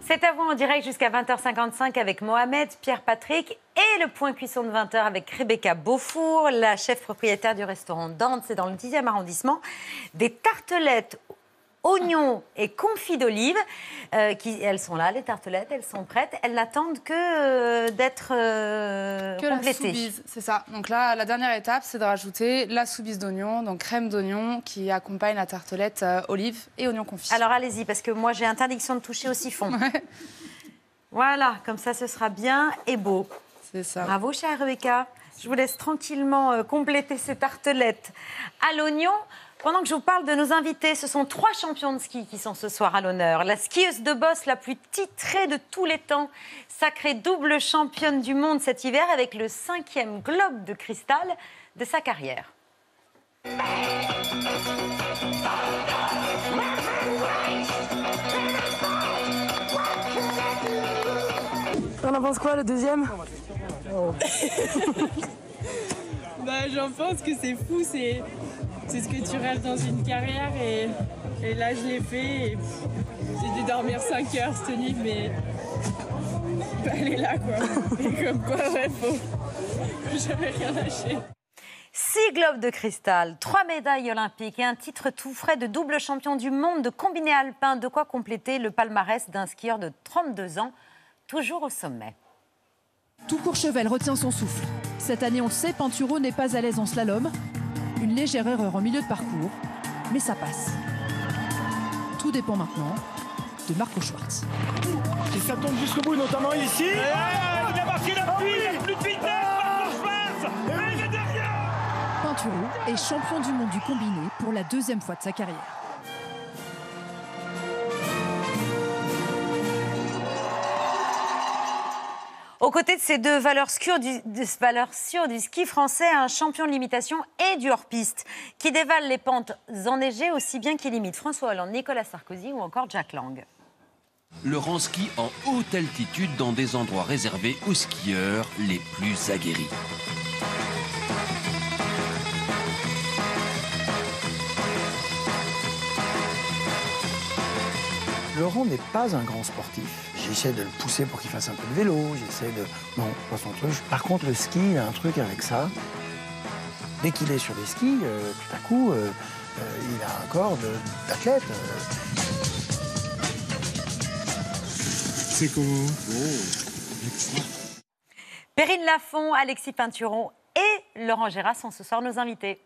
C'est à vous en direct jusqu'à 20h55 avec Mohamed, Pierre-Patrick et le point cuisson de 20h avec Rebecca Beaufour, la chef propriétaire du restaurant Dante, c'est dans le 10e arrondissement. Des tartelettes, oignons et confits d'olive, elles sont là, les tartelettes, elles sont prêtes. Elles n'attendent que d'être complétées. La soubise, c'est ça. Donc là, la dernière étape, c'est de rajouter la soubise d'oignon, donc crème d'oignon qui accompagne la tartelette olive et oignon confit. Alors allez-y, parce que moi j'ai interdiction de toucher au siphon. Ouais. Voilà, comme ça ce sera bien et beau. C'est ça. Bravo, chère Rebecca. Je vous laisse tranquillement compléter ces tartelettes à l'oignon. Pendant que je vous parle de nos invités, ce sont 3 champions de ski qui sont ce soir à l'honneur. La skieuse de boss la plus titrée de tous les temps, sacrée double championne du monde cet hiver avec le 5e globe de cristal de sa carrière. On en pense quoi, le deuxième? J'en pense que c'est fou, c'est ce que tu rêves dans une carrière et là je l'ai fait et j'ai dû dormir 5 heures cette nuit mais elle est là quoi. Et comme quoi faut jamais rien lâcher. 6 globes de cristal, 3 médailles olympiques et un titre tout frais de double champion du monde de combiné alpin, de quoi compléter le palmarès d'un skieur de 32 ans, toujours au sommet. Tout Courchevel retient son souffle. Cette année, on le sait, Pinturo n'est pas à l'aise en slalom. Une légère erreur en milieu de parcours, mais ça passe. Tout dépend maintenant de Marco Schwartz. Si ça tombe jusqu'au bout, notamment ici. Il a marqué l'appui, il a plus de vitesse, Marco Schwarz, et il est derrière. Pinturo est champion du monde du combiné pour la 2e fois de sa carrière. Aux côtés de ces deux valeurs sûres du ski français, un champion de limitation et du hors-piste qui dévale les pentes enneigées aussi bien qu'il imite François Hollande, Nicolas Sarkozy ou encore Jack Lang. Laurent skie en haute altitude dans des endroits réservés aux skieurs les plus aguerris. Laurent n'est pas un grand sportif. J'essaie de le pousser pour qu'il fasse un peu de vélo, j'essaie de... Non, pas son truc. Par contre, le ski, il a un truc avec ça. Dès qu'il est sur les skis, tout à coup, il a un corps d'athlète. C'est comment? Perrine Lafont, Alexis Pinturo et Laurent Gérard sont ce soir nos invités.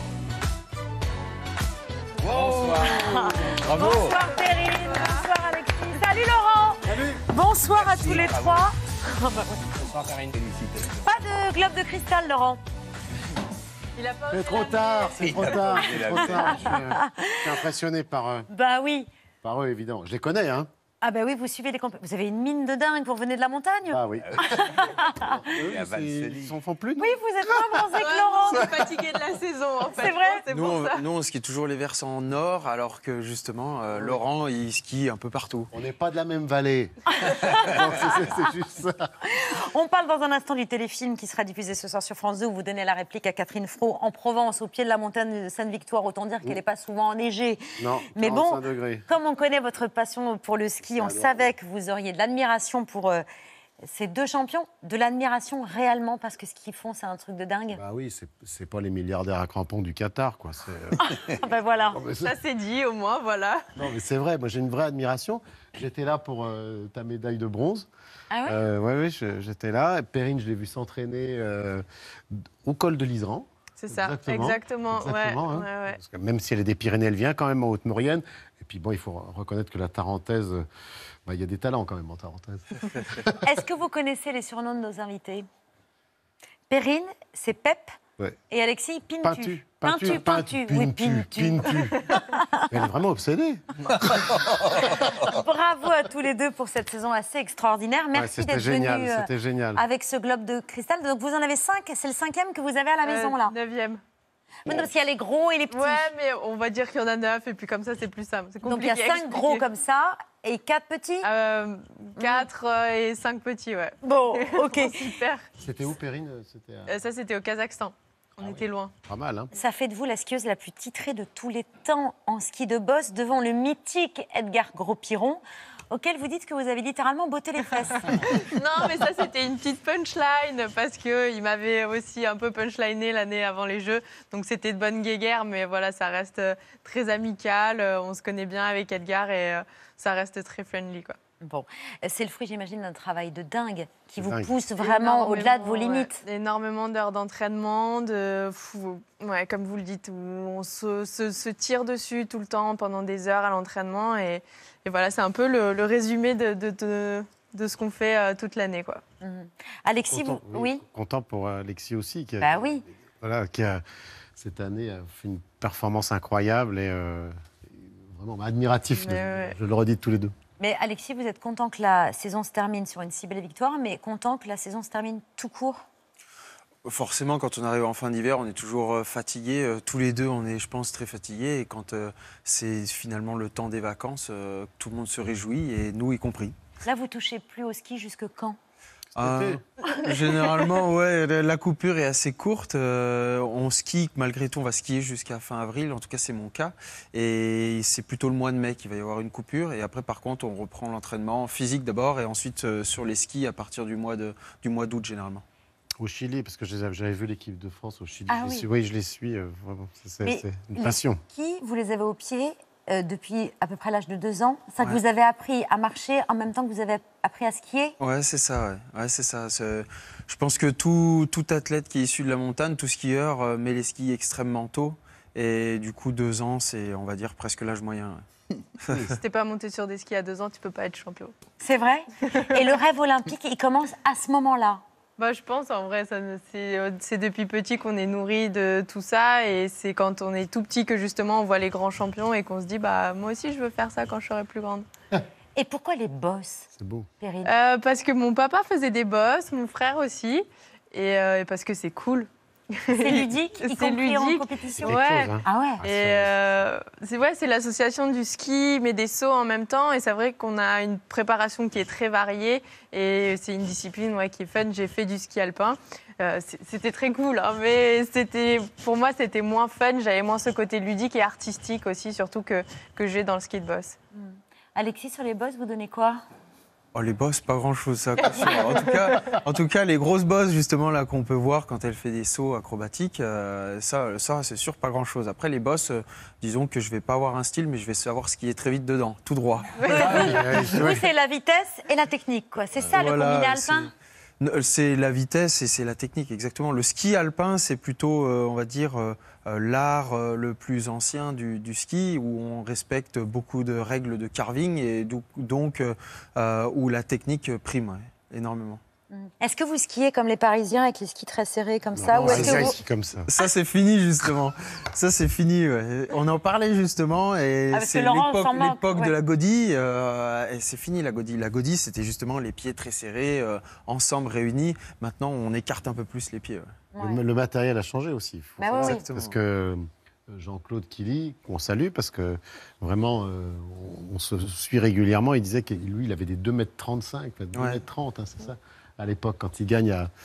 Bonsoir. Bravo. Bonsoir Perrine, bonsoir Alexis. Salut Laurent. Salut. Bonsoir à tous les 3. Bonsoir Karine. Pas de globe de cristal Laurent. C'est trop tard, c'est trop tard. C'est trop tard. Je suis impressionné par eux, évidemment. Je les connais, hein. Ah ben oui, vous suivez les compétitions. Vous avez une mine de dingue, vous revenez de la montagne. Ah oui. Ils s'en font plus, non? Oui, vous êtes moins bronzé que Laurent. On est fatigué de la saison en fait. C'est vrai. Nous, on skie toujours les versants nord, alors que justement, Laurent, il skie un peu partout. On n'est pas de la même vallée. C'est juste ça. On parle dans un instant du téléfilm qui sera diffusé ce soir sur France 2 où vous donnez la réplique à Catherine Fro en Provence, au pied de la montagne de Sainte-Victoire. Autant dire qu'elle n'est pas souvent enneigée. Non, mais bon, degrés. Comme on connaît votre passion pour le ski, on savait que vous auriez de l'admiration pour ces 2 champions. De l'admiration réellement, parce que ce qu'ils font, c'est un truc de dingue. Bah oui, c'est pas les milliardaires à crampons du Qatar, quoi. Ben voilà. Ça c'est dit au moins, voilà. Non, mais c'est vrai, moi j'ai une vraie admiration. J'étais là pour ta médaille de bronze. Ah ouais? Oui, j'étais là. Perrine, je l'ai vu s'entraîner au col de l'Iseran. C'est ça, exactement. Ouais. Parce que même si elle est des Pyrénées, elle vient quand même en Haute-Maurienne. Et puis bon, il faut reconnaître que la Tarentaise, il y a des talents quand même en Tarentaise. Est-ce que vous connaissez les surnoms de nos invités? Perrine, c'est Pep. Ouais. Et Alexis, Pintu. Pintu. Oui, Pintu. Elle est vraiment obsédée. Bravo à tous les deux pour cette saison assez extraordinaire. Merci d'être venus c'était génial. avec ce globe de cristal. Donc vous en avez 5, c'est le 5e que vous avez à la maison là. 9e. Mais non, parce qu'il y a les gros et les petits. Ouais, mais on va dire qu'il y en a 9 et puis comme ça c'est plus simple. C'est donc il y compliqué. a 5 gros comme ça et 4 petits. 4 et 5 petits, ouais. Bon, ok. Super. C'était où, Perrine? Ça c'était au Kazakhstan. On était loin. Pas mal, hein. Ça fait de vous la skieuse la plus titrée de tous les temps en ski de boss devant le mythique Edgar Gros-Piron. auquel vous dites que vous avez littéralement botté les fesses. Non, mais ça, c'était une petite punchline parce qu'il m'avait aussi un peu punchliné l'année avant les Jeux. Donc, c'était de bonne guéguerre, mais voilà, ça reste très amical. On se connaît bien avec Edgar et ça reste très friendly, quoi. Bon, c'est le fruit, j'imagine, d'un travail de dingue qui vous pousse vraiment au-delà de vos limites. Ouais, énormément d'heures d'entraînement, comme vous le dites, où on se tire dessus tout le temps pendant des heures à l'entraînement. Et voilà, c'est un peu le résumé de ce qu'on fait toute l'année, quoi. Alexis, oui. Content pour Alexis aussi, qui a cette année a fait une performance incroyable et vraiment admiratif. Je le redis tous les deux. Mais Alexis, vous êtes content que la saison se termine sur une si belle victoire, mais content que la saison se termine tout court? Forcément, quand on arrive en fin d'hiver, on est toujours fatigué. Tous les deux, on est, je pense, très fatigués. Et quand c'est finalement le temps des vacances, tout le monde se réjouit, et nous y compris. Là, vous touchez plus au ski jusque quand? Généralement, ouais, la coupure est assez courte. On skie, malgré tout, on va skier jusqu'à fin avril. En tout cas, c'est mon cas. Et c'est plutôt le mois de mai qu'il va y avoir une coupure. Et après, par contre, on reprend l'entraînement physique d'abord et ensuite sur les skis à partir du mois d'août, généralement. Au Chili, parce que j'avais vu l'équipe de France au Chili. Ah, oui. Oui, je les suis. Vraiment, c'est une passion. Qui vous les avez au pied depuis à peu près l'âge de 2 ans? Ça que vous avez appris à marcher en même temps que vous avez appris à skier? Ouais, c'est ça. Ouais, c'est ça. Je pense que tout athlète qui est issu de la montagne, tout skieur, met les skis extrêmement tôt. Et du coup, 2 ans, c'est, on va dire, presque l'âge moyen. Ouais. Si t'es pas monté sur des skis à 2 ans, tu peux pas être champion. C'est vrai? Et le rêve olympique, il commence à ce moment-là? Je pense, en vrai, c'est depuis petit qu'on est nourri de tout ça. Et c'est quand on est tout petit que, justement, on voit les grands champions et qu'on se dit, moi aussi, je veux faire ça quand je serai plus grande. Et pourquoi les bosses? C'est beau. Parce que mon papa faisait des bosses, mon frère aussi. Et parce que c'est cool. C'est ludique, y compris en compétition. Ouais. Chose, hein. Ah ouais. Et c'est l'association du ski, mais des sauts en même temps. Et c'est vrai qu'on a une préparation qui est très variée. Et c'est une discipline qui est fun. J'ai fait du ski alpin. C'était très cool, hein, mais pour moi, c'était moins fun. J'avais moins ce côté ludique et artistique aussi, surtout que j'ai dans le ski de boss. Alexis, sur les bosses, vous donnez quoi? Oh, les bosses, pas grand-chose, ça. En tout cas, les grosses bosses, justement, là, qu'on peut voir quand elle fait des sauts acrobatiques, ça c'est sûr, pas grand-chose. Après, les bosses, disons que je vais pas avoir un style, mais je vais savoir skier très vite dedans, tout droit. Vous, c'est la vitesse et la technique, quoi. C'est ça, le combiné alpin? C'est la vitesse et c'est la technique, exactement. Le ski alpin, c'est plutôt, on va dire, l'art le plus ancien du ski, où on respecte beaucoup de règles de carving et donc où la technique prime énormément. Est-ce que vous skiez comme les Parisiens avec les skis très serrés comme ça? Ou est-ce que vous... comme ça. Ça, c'est fini, justement. Ça, c'est fini. Ouais. On en parlait, justement. Et c'est l'époque de la godille. Et c'est fini, la godille. La godille, c'était justement les pieds très serrés, ensemble, réunis. Maintenant, on écarte un peu plus les pieds. Ouais. Le matériel a changé aussi. Oui. Parce que Jean-Claude Killy, qu'on salue, parce que vraiment, on se suit régulièrement. Il disait que lui, il avait des 2,35 m, 2,30 m, c'est ça, à l'époque, quand il gagne à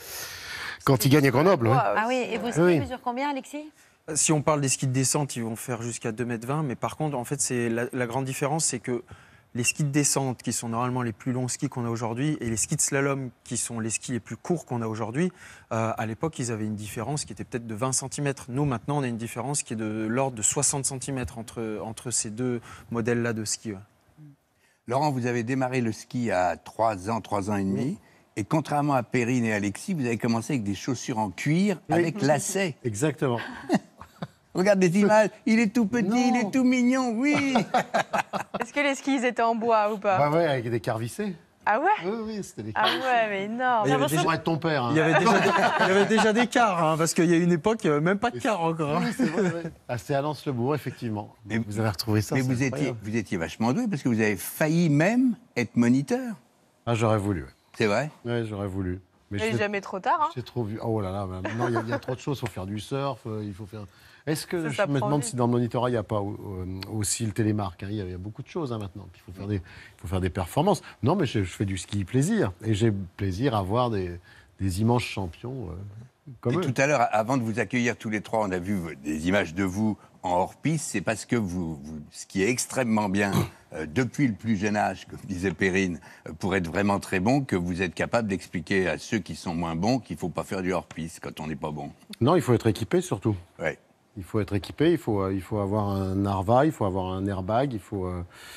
Grenoble. Ah oui, et vos skis mesurent combien, Alexis? Si on parle des skis de descente, ils vont faire jusqu'à 2,20 m. Mais par contre, en fait, c'est la grande différence, c'est que les skis de descente, qui sont normalement les plus longs skis qu'on a aujourd'hui, et les skis de slalom, qui sont les skis les plus courts qu'on a aujourd'hui, à l'époque, ils avaient une différence qui était peut-être de 20 cm. Nous, maintenant, on a une différence qui est de l'ordre de 60 cm entre ces deux modèles-là de ski. Ouais. Laurent, vous avez démarré le ski à 3 ans et demi. Oui. Et contrairement à Perrine et Alexis, vous avez commencé avec des chaussures en cuir avec lacets. Exactement. Regarde des images, il est tout petit, il est tout mignon, oui. Est-ce que les skis étaient en bois ou pas? Oui, avec des carvissés. Ah ouais? Oui, c'était des carvissés. Ah ouais, mais énorme. Il y avait déjà être ton père. Hein. Il y avait déjà des cars, parce qu'il y a une époque, même pas de cars encore. Oui, c'est vrai. C'est à Lens-le-Bourg, effectivement. Mais vous avez retrouvé ça. Mais vous étiez vachement doué, parce que vous avez failli même être moniteur. Ah, j'aurais voulu. Ouais. C'est vrai? Oui, j'aurais voulu. Mais jamais trop tard. Hein. J'ai trop vu. Oh là là, maintenant il y a trop de choses. Il faut faire du surf, il faut faire. Est-ce que je me demande si dans le monitorat il n'y a pas aussi le télémarque, hein, il y a beaucoup de choses maintenant. Il faut faire des performances. Non, mais je fais du ski plaisir et j'ai plaisir à voir des immenses champions comme eux. Tout à l'heure, avant de vous accueillir tous les trois, on a vu des images de vous en hors-piste, c'est parce que vous skiez extrêmement bien depuis le plus jeune âge, comme disait Perrine, pour être vraiment très bon, que vous êtes capable d'expliquer à ceux qui sont moins bons qu'il ne faut pas faire du hors-piste quand on n'est pas bon. Non, il faut être équipé surtout. Ouais. Il faut être équipé, il faut avoir un narva, il faut avoir un airbag, il faut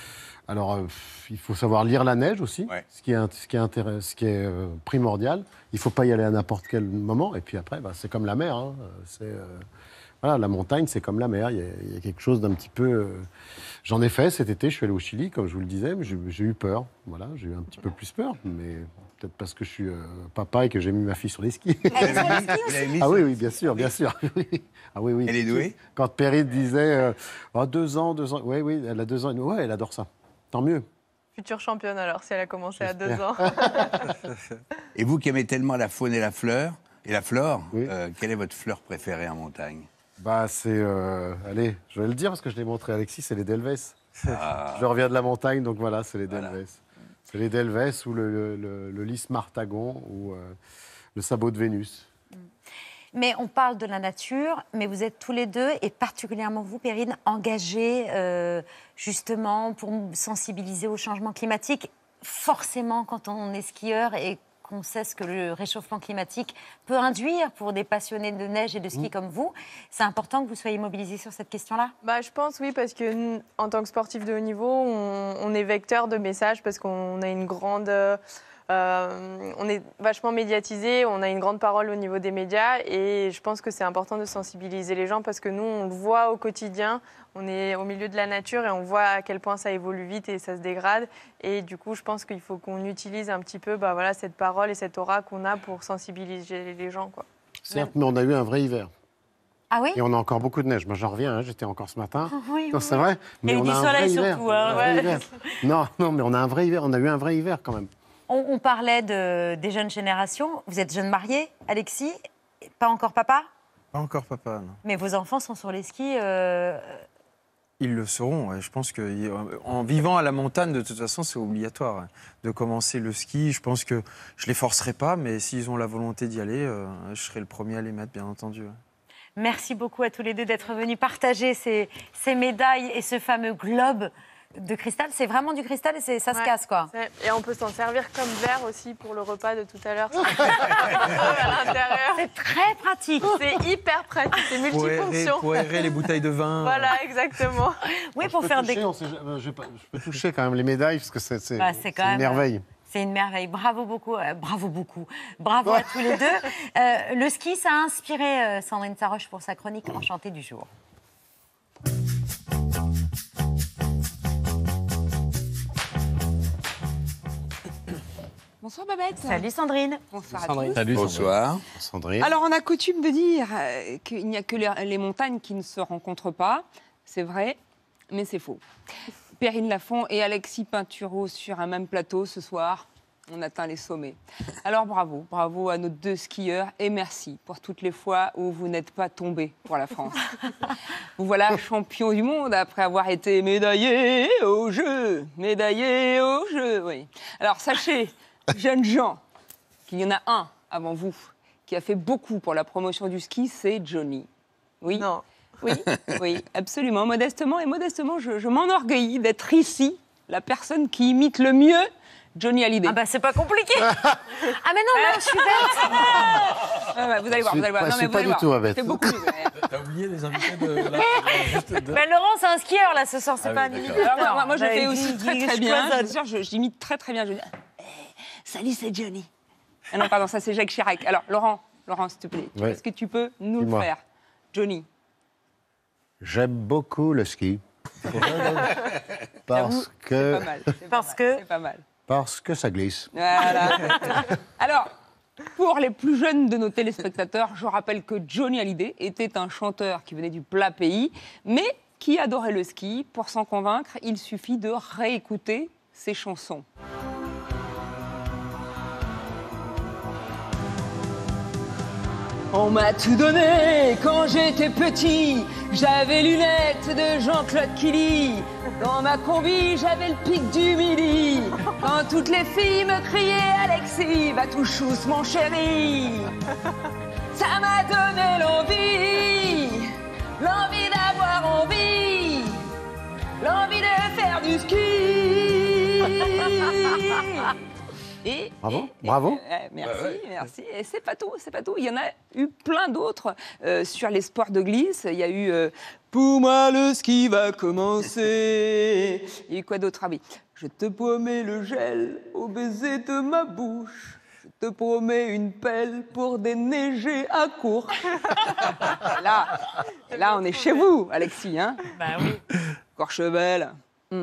savoir lire la neige aussi, ce qui est primordial. Il ne faut pas y aller à n'importe quel moment. Et puis après, c'est comme la mer. Hein. Voilà, la montagne, c'est comme la mer. Il y a quelque chose d'un petit peu... J'en ai fait cet été, je suis allé au Chili, comme je vous le disais, mais j'ai eu peur. Voilà, j'ai eu un petit peu plus peur, mais peut-être parce que je suis papa et que j'ai mis ma fille sur les skis. Elle est sur les skis aussi ? Ah oui, bien sûr. Ah oui. Elle est douée ? Quand Perrine disait 2 ans, oui, elle a 2 ans. Ouais, elle adore ça. Tant mieux. Future championne alors, si elle a commencé à 2 ans. Et vous qui aimez tellement la faune et la flore, quelle est votre fleur préférée en montagne ? Allez, je vais le dire parce que je l'ai montré à Alexis, c'est les Delves. Je reviens de la montagne, donc voilà, c'est les Delves. C'est les Delves ou le lys martagon ou le sabot de Vénus. Mais on parle de la nature, mais vous êtes tous les deux, et particulièrement vous, Perrine, engagés justement pour sensibiliser au changement climatique. Forcément, quand on est skieur et qu'on sait ce que le réchauffement climatique peut induire pour des passionnés de neige et de ski comme vous, c'est important que vous soyez mobilisés sur cette question-là ? Je pense oui, parce qu'en tant que sportif de haut niveau, on est vecteur de messages parce qu'on a une grande... on est vachement médiatisé, on a une grande parole au niveau des médias et je pense que c'est important de sensibiliser les gens parce que nous, on le voit au quotidien, on est au milieu de la nature et on voit à quel point ça évolue vite et ça se dégrade. Et du coup, je pense qu'il faut qu'on utilise un petit peu cette parole et cette aura qu'on a pour sensibiliser les gens, quoi. Certes, mais on a eu un vrai hiver. Ah oui ? Et on a encore beaucoup de neige. Moi, j'en reviens, j'étais encore ce matin. Oui, non, c'est vrai. Mais on a un vrai hiver. Surtout, hein. Non, mais on a un vrai hiver. On a eu un vrai hiver quand même. On parlait des jeunes générations. Vous êtes jeune marié, Alexis ? Pas encore papa ? Pas encore papa, non. Mais vos enfants sont sur les skis Ils le seront. Je pense qu'en vivant à la montagne, de toute façon, c'est obligatoire de commencer le ski. Je pense que je ne les forcerai pas, mais s'ils ont la volonté d'y aller, je serai le premier à les mettre, bien entendu. Merci beaucoup à tous les deux d'être venus partager ces médailles et ce fameux globe de cristal. C'est vraiment du cristal et ça se casse, quoi. Et on peut s'en servir comme verre aussi pour le repas de tout à l'heure. À l'intérieur. C'est très pratique. C'est hyper pratique, c'est multifonction. Pour aérer les bouteilles de vin. Voilà, exactement. Oui, pour faire des... Je peux toucher quand même les médailles parce que c'est une merveille. C'est une merveille. Bravo beaucoup. Bravo à tous les deux. Le ski, ça a inspiré Sandrine Saroche pour sa chronique enchantée du jour. Bonsoir Babette. Salut Sandrine. Bonsoir Sandrine. à tous. Salut, Bonsoir. Sandrine. Alors on a coutume de dire qu'il n'y a que les montagnes qui ne se rencontrent pas. C'est vrai, mais c'est faux. Perrine Lafont et Alexis Pinturo sur un même plateau ce soir. On atteint les sommets. Alors bravo à nos 2 skieurs et merci pour toutes les fois où vous n'êtes pas tombés pour la France. Vous voilà champion du monde après avoir été médaillé aux Jeux. Oui. Alors sachez, jeunes gens, qu'il y en a un avant vous qui a fait beaucoup pour la promotion du ski, c'est Johnny. Oui. Non. Oui, absolument. Modestement, je m'enorgueillis d'être ici, la personne qui imite le mieux Johnny Hallyday. Ah c'est pas compliqué. Ah mais non, je suis bête. Vous allez voir. Non, mais pas du tout bête. C'est beaucoup mieux. T'as oublié les invités de... Mais Laurent, c'est un skieur là ce soir, c'est pas un imitateur. Moi je fais aussi très bien. J'imite très bien. Je dis, salut, c'est Johnny. Ah non, pardon, ça c'est Jacques Chirac. Alors Laurent, s'il te plaît, est-ce que tu peux nous le faire, Johnny? J'aime beaucoup le ski. Parce que... C'est pas mal. Parce que ça glisse. Voilà. Alors, pour les plus jeunes de nos téléspectateurs, je rappelle que Johnny Hallyday était un chanteur qui venait du plat pays, mais qui adorait le ski. Pour s'en convaincre, il suffit de réécouter ses chansons. On m'a tout donné quand j'étais petit. J'avais lunettes de Jean-Claude Killy. Dans ma combi, j'avais le pic du midi. Quand toutes les filles me criaient Alexis, va tout chousse mon chéri. Ça m'a donné l'envie l'envie d'avoir envie, l'envie de faire du ski. Bravo. Merci. Et c'est pas tout. Il y en a eu plein d'autres sur les sports de glisse. Il y a eu pour moi le ski va commencer. Et quoi d'autre? Ah oui. Je te promets le gel au baiser de ma bouche. Je te promets une pelle pour déneiger à court. là, on est chez vous, Alexis, hein? Bah oui. Courchevel.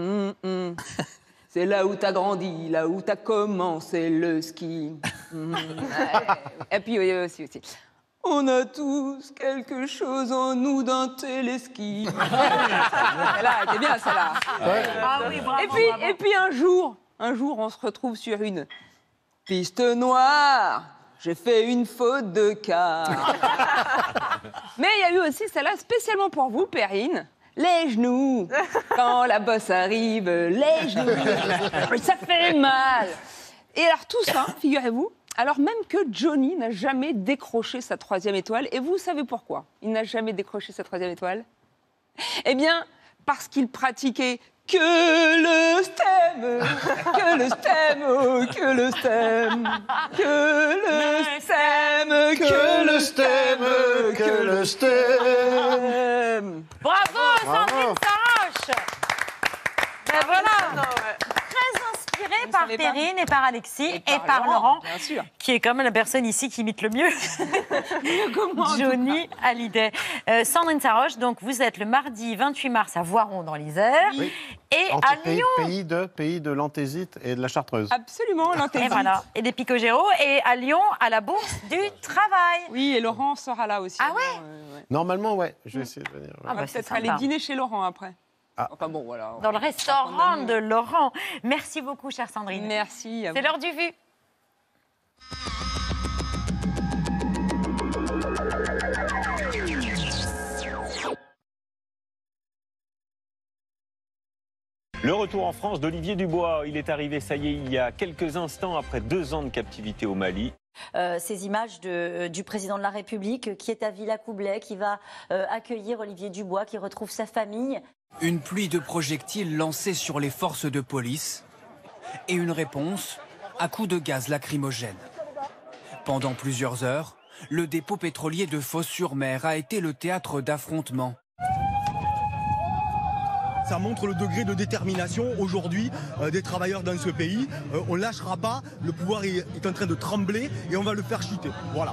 C'est là où t'as grandi, là où t'as commencé le ski. Et puis aussi. On a tous quelque chose en nous d'un téléski. Celle-là, elle était bien, celle-là. Ouais. Ah oui, bravo, Et puis un jour, on se retrouve sur une piste noire. J'ai fait une faute de quart. Mais il y a eu aussi celle-là spécialement pour vous, Perrine. Les genoux, quand la bosse arrive, les genoux, ça fait mal. Et alors tout ça, figurez-vous, alors même que Johnny n'a jamais décroché sa 3e étoile, et vous savez pourquoi il n'a jamais décroché sa 3e étoile? Eh bien, parce qu'il pratiquait que le stem, que le stem, oh, que le stem, que le stem, que le stem, que le stem. Bravo, Sandrine Saroche. Ben voilà. Très inspirée par Perrine et par Alexis et par Laurent, bien sûr, qui est comme la personne ici qui imite le mieux Johnny Hallyday. Sandrine Saroche, donc vous êtes le mardi 28 mars à Voiron dans l'Isère. Oui. Et à Lyon. Pays de l'anthésite et de la chartreuse. Absolument, l'anthésite. Et voilà, et des Picogéros. Et à Lyon, à la Bourse du Travail. Oui, et Laurent sera là aussi. Ah ouais, Normalement, ouais. Je vais essayer de venir. On va peut-être aller dîner chez Laurent après. Ah. Enfin bon, voilà. Dans le restaurant de Laurent. Merci beaucoup, chère Sandrine. Merci. C'est l'heure du vu. Le retour en France d'Olivier Dubois. Il est arrivé, ça y est, il y a quelques instants, après 2 ans de captivité au Mali. Ces images du président de la République qui est à Villacoublay, qui va accueillir Olivier Dubois, qui retrouve sa famille. Une pluie de projectiles lancés sur les forces de police et une réponse à coups de gaz lacrymogène. Pendant plusieurs heures, le dépôt pétrolier de Fos-sur-Mer a été le théâtre d'affrontements. Ça montre le degré de détermination aujourd'hui des travailleurs dans ce pays. On ne lâchera pas, le pouvoir est en train de trembler et on va le faire chuter. Voilà.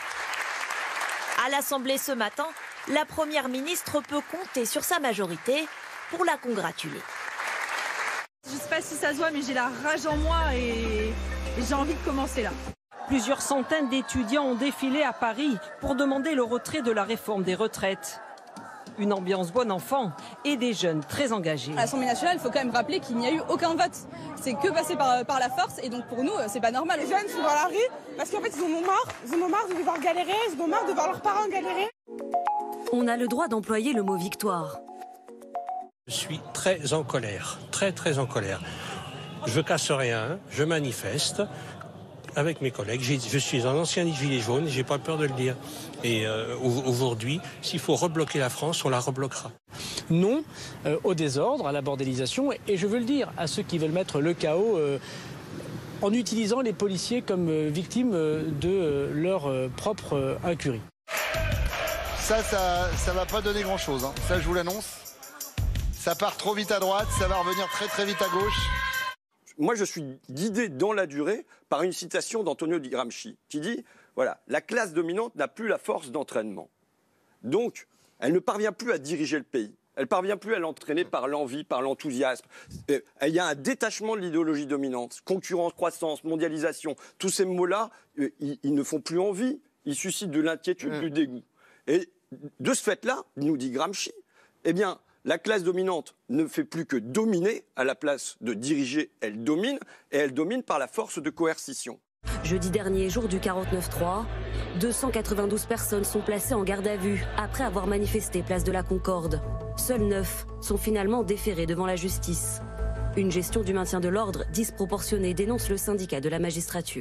À l'Assemblée ce matin, la Première ministre peut compter sur sa majorité pour la congratuler. Je ne sais pas si ça se voit, mais j'ai la rage en moi et j'ai envie de commencer là. Plusieurs centaines d'étudiants ont défilé à Paris pour demander le retrait de la réforme des retraites. Une ambiance bon enfant et des jeunes très engagés. À l'Assemblée nationale, il faut quand même rappeler qu'il n'y a eu aucun vote. C'est que passé par la force et donc pour nous, c'est pas normal. Les jeunes sont dans la rue parce qu'en fait, ils en ont marre de devoir galérer, ils en ont marre de voir leurs parents galérer. On a le droit d'employer le mot victoire. Je suis très en colère, très en colère. Je casse rien, je manifeste avec mes collègues. Je suis un ancien gilet jaune, j'ai pas peur de le dire. Et aujourd'hui, s'il faut rebloquer la France, on la rebloquera. Non au désordre, à la bordélisation, et je veux le dire à ceux qui veulent mettre le chaos en utilisant les policiers comme victimes de leur propre incurie. Ça va pas donner grand-chose, hein. Ça, je vous l'annonce. Ça part trop vite à droite, ça va revenir très vite à gauche. Moi, je suis guidé dans la durée par une citation d'Antonio Di Gramsci qui dit, voilà, la classe dominante n'a plus la force d'entraînement. Donc, elle ne parvient plus à diriger le pays. Elle ne parvient plus à l'entraîner par l'envie, par l'enthousiasme. Il y a un détachement de l'idéologie dominante. Concurrence, croissance, mondialisation, tous ces mots-là, ils ne font plus envie. Ils suscitent de l'inquiétude, du dégoût. Et de ce fait-là, nous dit Gramsci, eh bien, la classe dominante ne fait plus que dominer, à la place de diriger, elle domine, et elle domine par la force de coercition. Jeudi dernier, jour du 49-3, 292 personnes sont placées en garde à vue après avoir manifesté place de la Concorde. Seuls 9 sont finalement déférés devant la justice. Une gestion du maintien de l'ordre disproportionnée, dénonce le syndicat de la magistrature.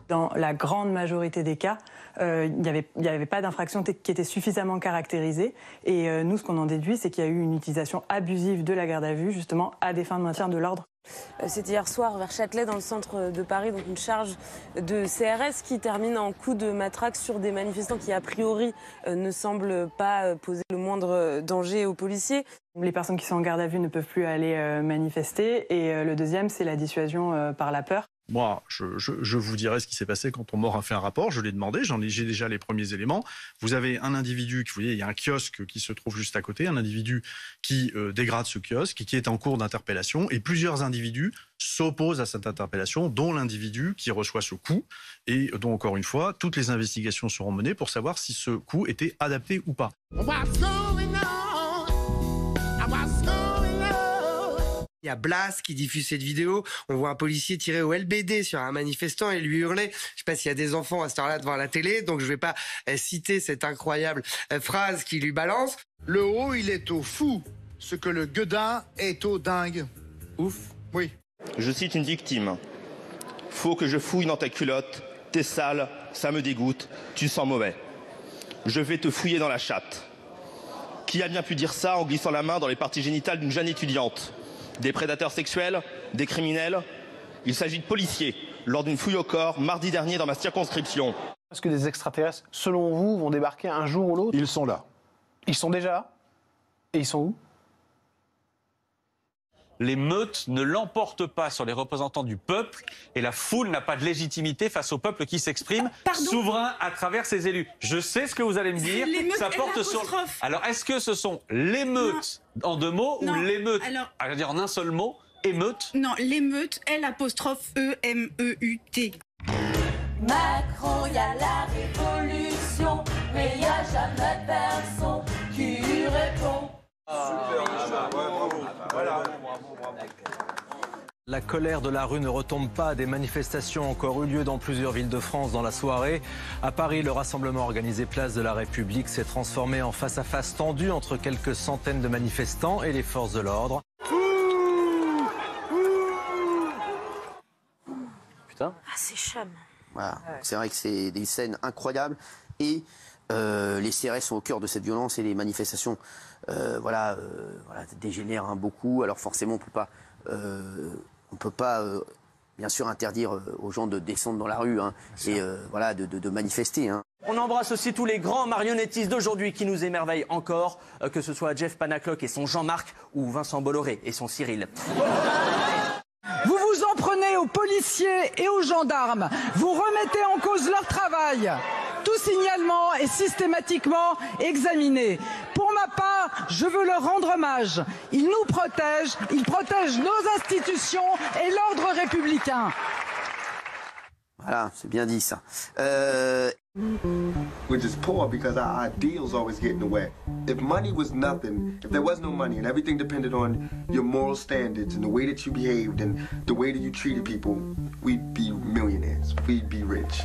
Dans la grande majorité des cas, il n'y avait pas d'infraction qui était suffisamment caractérisée. Et nous, ce qu'on en déduit, c'est qu'il y a eu une utilisation abusive de la garde à vue, justement, à des fins de maintien de l'ordre. C'était hier soir vers Châtelet, dans le centre de Paris, donc une charge de CRS qui termine en coup de matraque sur des manifestants qui, a priori, ne semblent pas poser le moindre danger aux policiers. Les personnes qui sont en garde à vue ne peuvent plus aller manifester. Et le deuxième, c'est la dissuasion par la peur. Moi, je vous dirai ce qui s'est passé quand on m'aura fait un rapport. Je l'ai demandé, j'ai déjà les premiers éléments. Vous avez un individu, vous voyez, il y a un kiosque qui se trouve juste à côté, un individu qui dégrade ce kiosque, qui est en cours d'interpellation, et plusieurs individus s'opposent à cette interpellation, dont l'individu qui reçoit ce coup, et dont, encore une fois, toutes les investigations seront menées pour savoir si ce coup était adapté ou pas. Il y a Blas qui diffuse cette vidéo. On voit un policier tirer au LBD sur un manifestant et lui hurler. Je ne sais pas s'il y a des enfants à cette heure-là devant la télé, donc je ne vais pas citer cette incroyable phrase qu'il lui balance. Le haut, il est au fou, ce que le gueudin est au dingue. Ouf. Oui. Je cite une victime. Faut que je fouille dans ta culotte. T'es sale, ça me dégoûte, tu sens mauvais. Je vais te fouiller dans la chatte. Qui a bien pu dire ça en glissant la main dans les parties génitales d'une jeune étudiante ? Des prédateurs sexuels, des criminels. Il s'agit de policiers, lors d'une fouille au corps, mardi dernier dans ma circonscription. Est-ce que des extraterrestres, selon vous, vont débarquer un jour ou l'autre? Ils sont là. Ils sont déjà là? Et ils sont où? Les meutes ne l'emportent pas sur les représentants du peuple et la foule n'a pas de légitimité face au peuple qui s'exprime, souverain à travers ses élus. Je sais ce que vous allez me dire. Ça porte sur. Alors, est-ce que ce sont l'émeute en deux mots ou l'émeute, à dire en un seul mot, émeute? Non, l'émeute, L''E-M-E-U-T. Macron, y a la révolution, mais y a jamais personne qui répond. La colère de la rue ne retombe pas. Des manifestations ont encore eu lieu dans plusieurs villes de France dans la soirée. À Paris, le rassemblement organisé Place de la République s'est transformé en face-à-face tendu entre quelques centaines de manifestants et les forces de l'ordre. Putain. Ah, c'est chum. Voilà. C'est vrai que c'est des scènes incroyables et les CRS sont au cœur de cette violence et les manifestations dégénèrent beaucoup. Alors forcément, on peut pas bien sûr interdire aux gens de descendre dans la rue et de manifester. On embrasse aussi tous les grands marionnettistes d'aujourd'hui qui nous émerveillent encore, que ce soit Jeff Panaclock et son Jean-Marc ou Vincent Bolloré et son Cyril. Vous vous en prenez aux policiers et aux gendarmes. Vous remettez en cause leur travail. Tout signalement est systématiquement examiné. Pour ma part, je veux leur rendre hommage. Ils nous protègent, ils protègent nos institutions et l'ordre républicain. Voilà, c'est bien dit ça. We're just poor because our ideals always get in the way. If money was nothing, if there was no money and everything depended on your moral standards and the way that you behaved and the way that you treated people, we'd be millionaires, we'd be rich.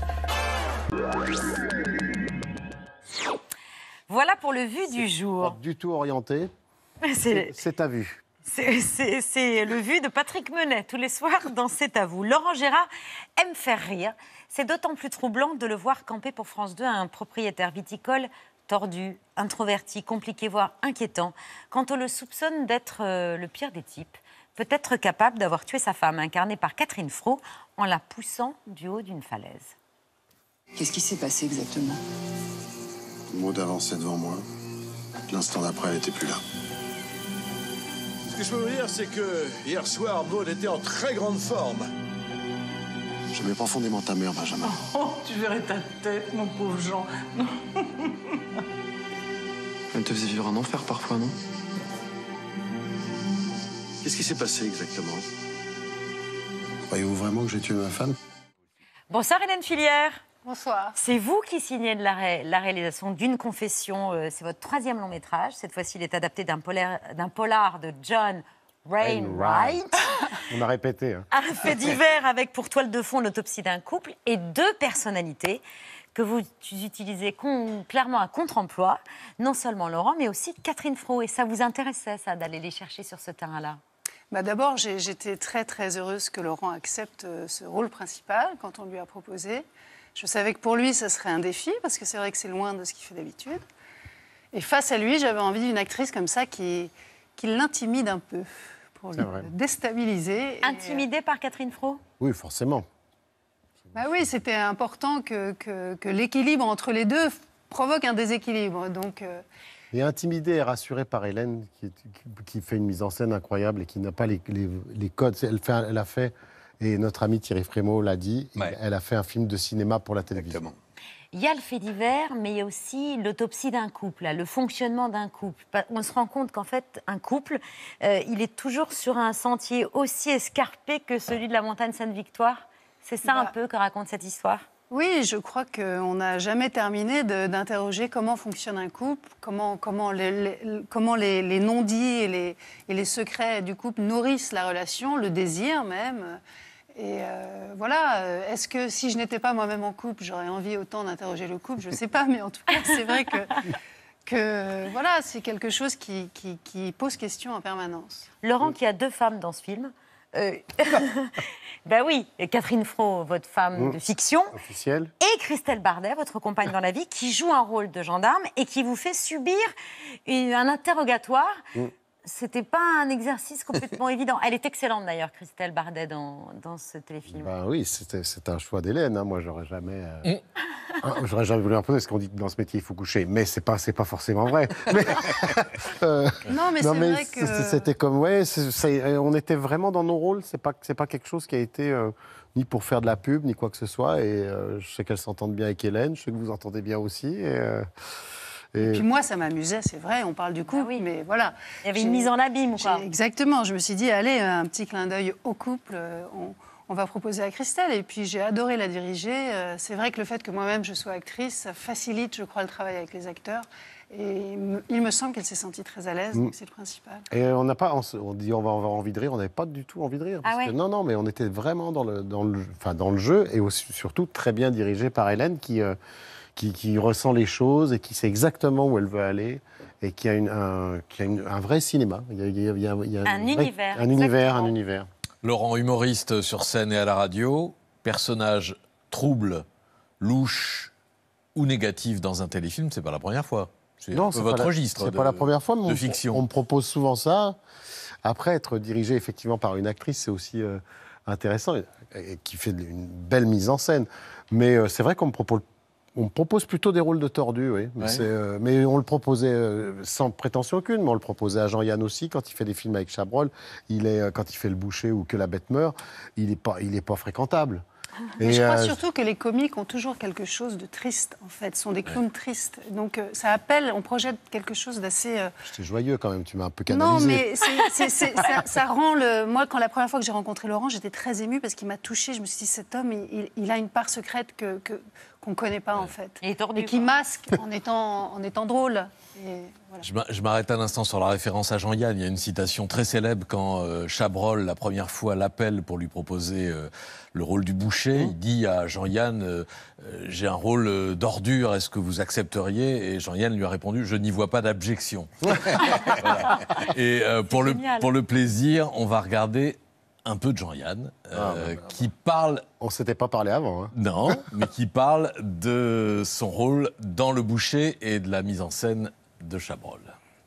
Voilà pour le vu du jour. Pas du tout orienté. C'est à vue. C'est le vu de Patrick Menet, tous les soirs dans C'est à vous. Laurent Gérard aime faire rire. C'est d'autant plus troublant de le voir camper pour France 2 un propriétaire viticole tordu, introverti, compliqué, voire inquiétant, quand on le soupçonne d'être le pire des types, peut-être capable d'avoir tué sa femme, incarnée par Catherine Fro, en la poussant du haut d'une falaise. Qu'est-ce qui s'est passé exactement? Maud avançait devant moi. L'instant d'après, elle n'était plus là. Ce que je peux vous dire, c'est que hier soir, Maud était en très grande forme. J'aimais profondément ta mère, Benjamin. Oh, tu verrais ta tête, mon pauvre Jean. Elle te faisait vivre un enfer parfois, non? Qu'est-ce qui s'est passé exactement? Croyez-vous vraiment que j'ai tué ma femme? Bonsoir Hélène Filière. Bonsoir. C'est vous qui signez la réalisation d'une confession. C'est votre 3e long métrage. Cette fois-ci, il est adapté d'un polar de John Wainwright. On a répété. Un fait divers avec pour toile de fond l'autopsie d'un couple et 2 personnalités que vous utilisez clairement à contre-emploi. Non seulement Laurent, mais aussi Catherine Fro. Et ça vous intéressait, ça, d'aller les chercher sur ce terrain-là? D'abord, j'étais très très heureuse que Laurent accepte ce rôle principal quand on lui a proposé. Je savais que pour lui, ça serait un défi, parce que c'est vrai que c'est loin de ce qu'il fait d'habitude. Et face à lui, j'avais envie d'une actrice comme ça qui l'intimide un peu, pour le déstabiliser. Intimidée par Catherine Fro ? Oui, forcément. Oui, c'était important que l'équilibre entre les deux provoque un déséquilibre. Et intimidée et rassurée par Hélène, qui fait une mise en scène incroyable et qui n'a pas les codes. Elle a fait, et notre ami Thierry Frémaux l'a dit, elle a fait un film de cinéma pour la télévision. Exactement. Il y a le fait divers, mais il y a aussi l'autopsie d'un couple, le fonctionnement d'un couple. On se rend compte qu'en fait, un couple, il est toujours sur un sentier aussi escarpé que celui de la montagne Sainte-Victoire. C'est ça un peu que raconte cette histoire ? Oui, je crois qu'on n'a jamais terminé d'interroger comment fonctionne un couple, comment les non-dits et les secrets du couple nourrissent la relation, le désir même. Et est-ce que si je n'étais pas moi-même en couple, j'aurais envie autant d'interroger le couple ? Je ne sais pas, mais en tout cas, c'est vrai que c'est quelque chose qui pose question en permanence. Laurent, qui a 2 femmes dans ce film. Oui, et Catherine Fro, votre femme de fiction, officielle, et Christelle Bardet, votre compagne dans la vie, qui joue un rôle de gendarme et qui vous fait subir un interrogatoire. C'était pas un exercice complètement évident. Elle est excellente d'ailleurs, Christelle Bardet, dans ce téléfilm. Oui, c'est un choix d'Hélène. Moi, j'aurais jamais voulu imposer, parce qu'on dit que dans ce métier, il faut coucher. Mais c'est pas forcément vrai. Non, mais c'est vrai que... C'était comme... on était vraiment dans nos rôles. C'est pas quelque chose qui a été... ni pour faire de la pub, ni quoi que ce soit. Et je sais qu'elles s'entendent bien avec Hélène. Je sais que vous entendez bien aussi. Et puis moi, ça m'amusait, c'est vrai, on parle du couple, mais voilà. Il y avait une mise en abîme, quoi. Exactement, je me suis dit, allez, un petit clin d'œil au couple, on va proposer à Christelle. Et puis j'ai adoré la diriger. C'est vrai que le fait que moi-même je sois actrice, ça facilite, je crois, le travail avec les acteurs. Et il me semble qu'elle s'est sentie très à l'aise, donc c'est le principal. Et on dit on va avoir envie de rire, on n'avait pas du tout envie de rire. Parce que, non, mais on était vraiment dans le jeu, et aussi, surtout très bien dirigé par Hélène, qui ressent les choses et qui sait exactement où elle veut aller et qui a un vrai cinéma. Il y a un univers. Laurent, humoriste sur scène et à la radio, personnage trouble, louche ou négatif dans un téléfilm, c'est pas la première fois. C'est votre registre. C'est pas la première fois, mais fiction. On me propose souvent ça. Après, être dirigé effectivement par une actrice, c'est aussi intéressant, et qui fait une belle mise en scène. Mais c'est vrai qu'on me propose plutôt des rôles de tordus, oui. Mais on le proposait sans prétention aucune, mais on le proposait à Jean-Yann aussi, quand il fait des films avec Chabrol. Quand il fait Le Boucher ou Que la bête meurt, il est pas fréquentable. Et je crois surtout que les comiques ont toujours quelque chose de triste, en fait. Ce sont des clowns tristes. Donc ça appelle, on projette quelque chose d'assez... J'étais joyeux quand même, tu m'as un peu canalisé. Non, mais ça rend le... Moi, quand la première fois que j'ai rencontré Laurent, j'étais très émue parce qu'il m'a touchée. Je me suis dit, cet homme, il a une part secrète qu'on ne connaît pas, en fait. Et qui masque en étant drôle. Et voilà. Je m'arrête un instant sur la référence à Jean-Yann. Il y a une citation très célèbre quand Chabrol, la première fois, l'appelle pour lui proposer le rôle du boucher. Il dit à Jean-Yann, j'ai un rôle d'ordure, est-ce que vous accepteriez ? Et Jean-Yann lui a répondu, je n'y vois pas d'abjection. Voilà. Et pour le plaisir, on va regarder un peu de Jean-Yann, qui parle... On ne s'était pas parlé avant. Hein. Non, mais qui parle de son rôle dans Le Boucher et de la mise en scène de Chabrol.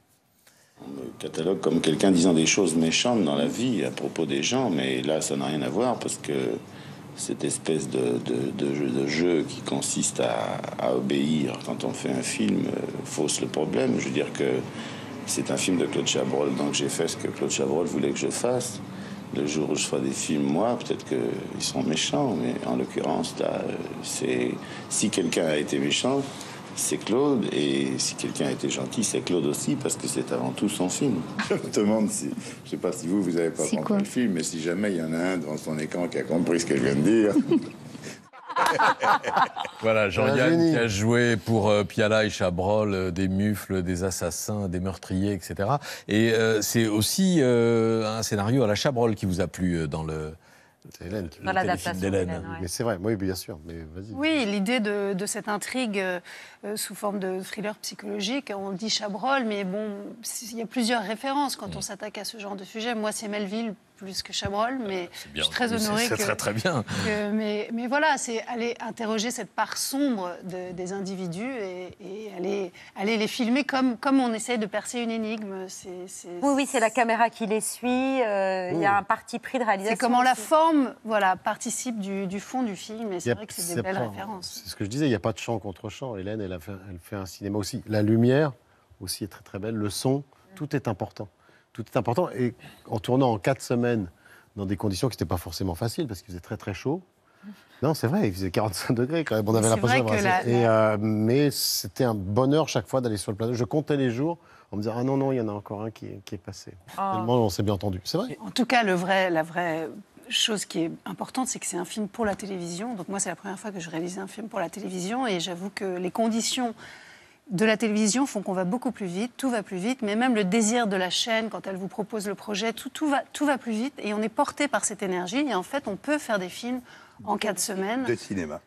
On me catalogue comme quelqu'un disant des choses méchantes dans la vie à propos des gens, mais là, ça n'a rien à voir, parce que cette espèce de jeu qui consiste à obéir quand on fait un film fausse le problème. Je veux dire que c'est un film de Claude Chabrol, donc j'ai fait ce que Claude Chabrol voulait que je fasse. Le jour où je ferai des films, moi, peut-être qu'ils seront méchants, mais en l'occurrence, là, si quelqu'un a été méchant, c'est Claude, et si quelqu'un a été gentil, c'est Claude aussi, parce que c'est avant tout son film. Je me demande si, je sais pas si vous avez pas compris le film, mais si jamais il y en a un dans son écran qui a compris ce qu'elle vient de dire. Voilà, Jean-Yann qui a joué pour Piala et Chabrol des mufles, des assassins, des meurtriers, etc. Et c'est aussi un scénario à la Chabrol qui vous a plu dans C'est Hélène qui dans l'adaptation d'Hélène. Ouais. Mais c'est vrai, oui, bien sûr. Mais vas-y. Oui, l'idée de cette intrigue sous forme de thriller psychologique, on dit Chabrol, mais bon, il y a plusieurs références quand on s'attaque à ce genre de sujet. Moi, c'est Melville plus que Chabrol, mais je suis très honorée c'est très bien. mais voilà, c'est aller interroger cette part sombre des individus et aller les filmer comme on essaie de percer une énigme. Oui, c'est la caméra qui les suit. Il y a un parti pris de réalisation. C'est comment la forme, participe du fond du film. Et c'est vrai que c'est des belles références. C'est ce que je disais. Il n'y a pas de champ contre champ. Hélène, elle fait un cinéma aussi. La lumière aussi est très très belle. Le son, tout est important. Tout est important. Et en tournant en 4 semaines dans des conditions qui n'étaient pas forcément faciles, parce qu'il faisait très très chaud. Non, c'est vrai, il faisait 45 degrés quand même. On avait l'impression d'avoir... Mais c'était un bonheur chaque fois d'aller sur le plateau. Je comptais les jours en me disant, ah non, il y en a encore un qui est passé. Tellement on s'est bien entendu. C'est vrai. En tout cas, la vraie chose qui est importante, c'est que c'est un film pour la télévision. Donc moi, c'est la première fois que je réalisais un film pour la télévision. Et j'avoue que les conditions de la télévision font qu'on va beaucoup plus vite, tout va plus vite, mais même le désir de la chaîne, quand elle vous propose le projet, tout va plus vite, et on est porté par cette énergie, et en fait, on peut faire des films en 4 semaines. De cinéma.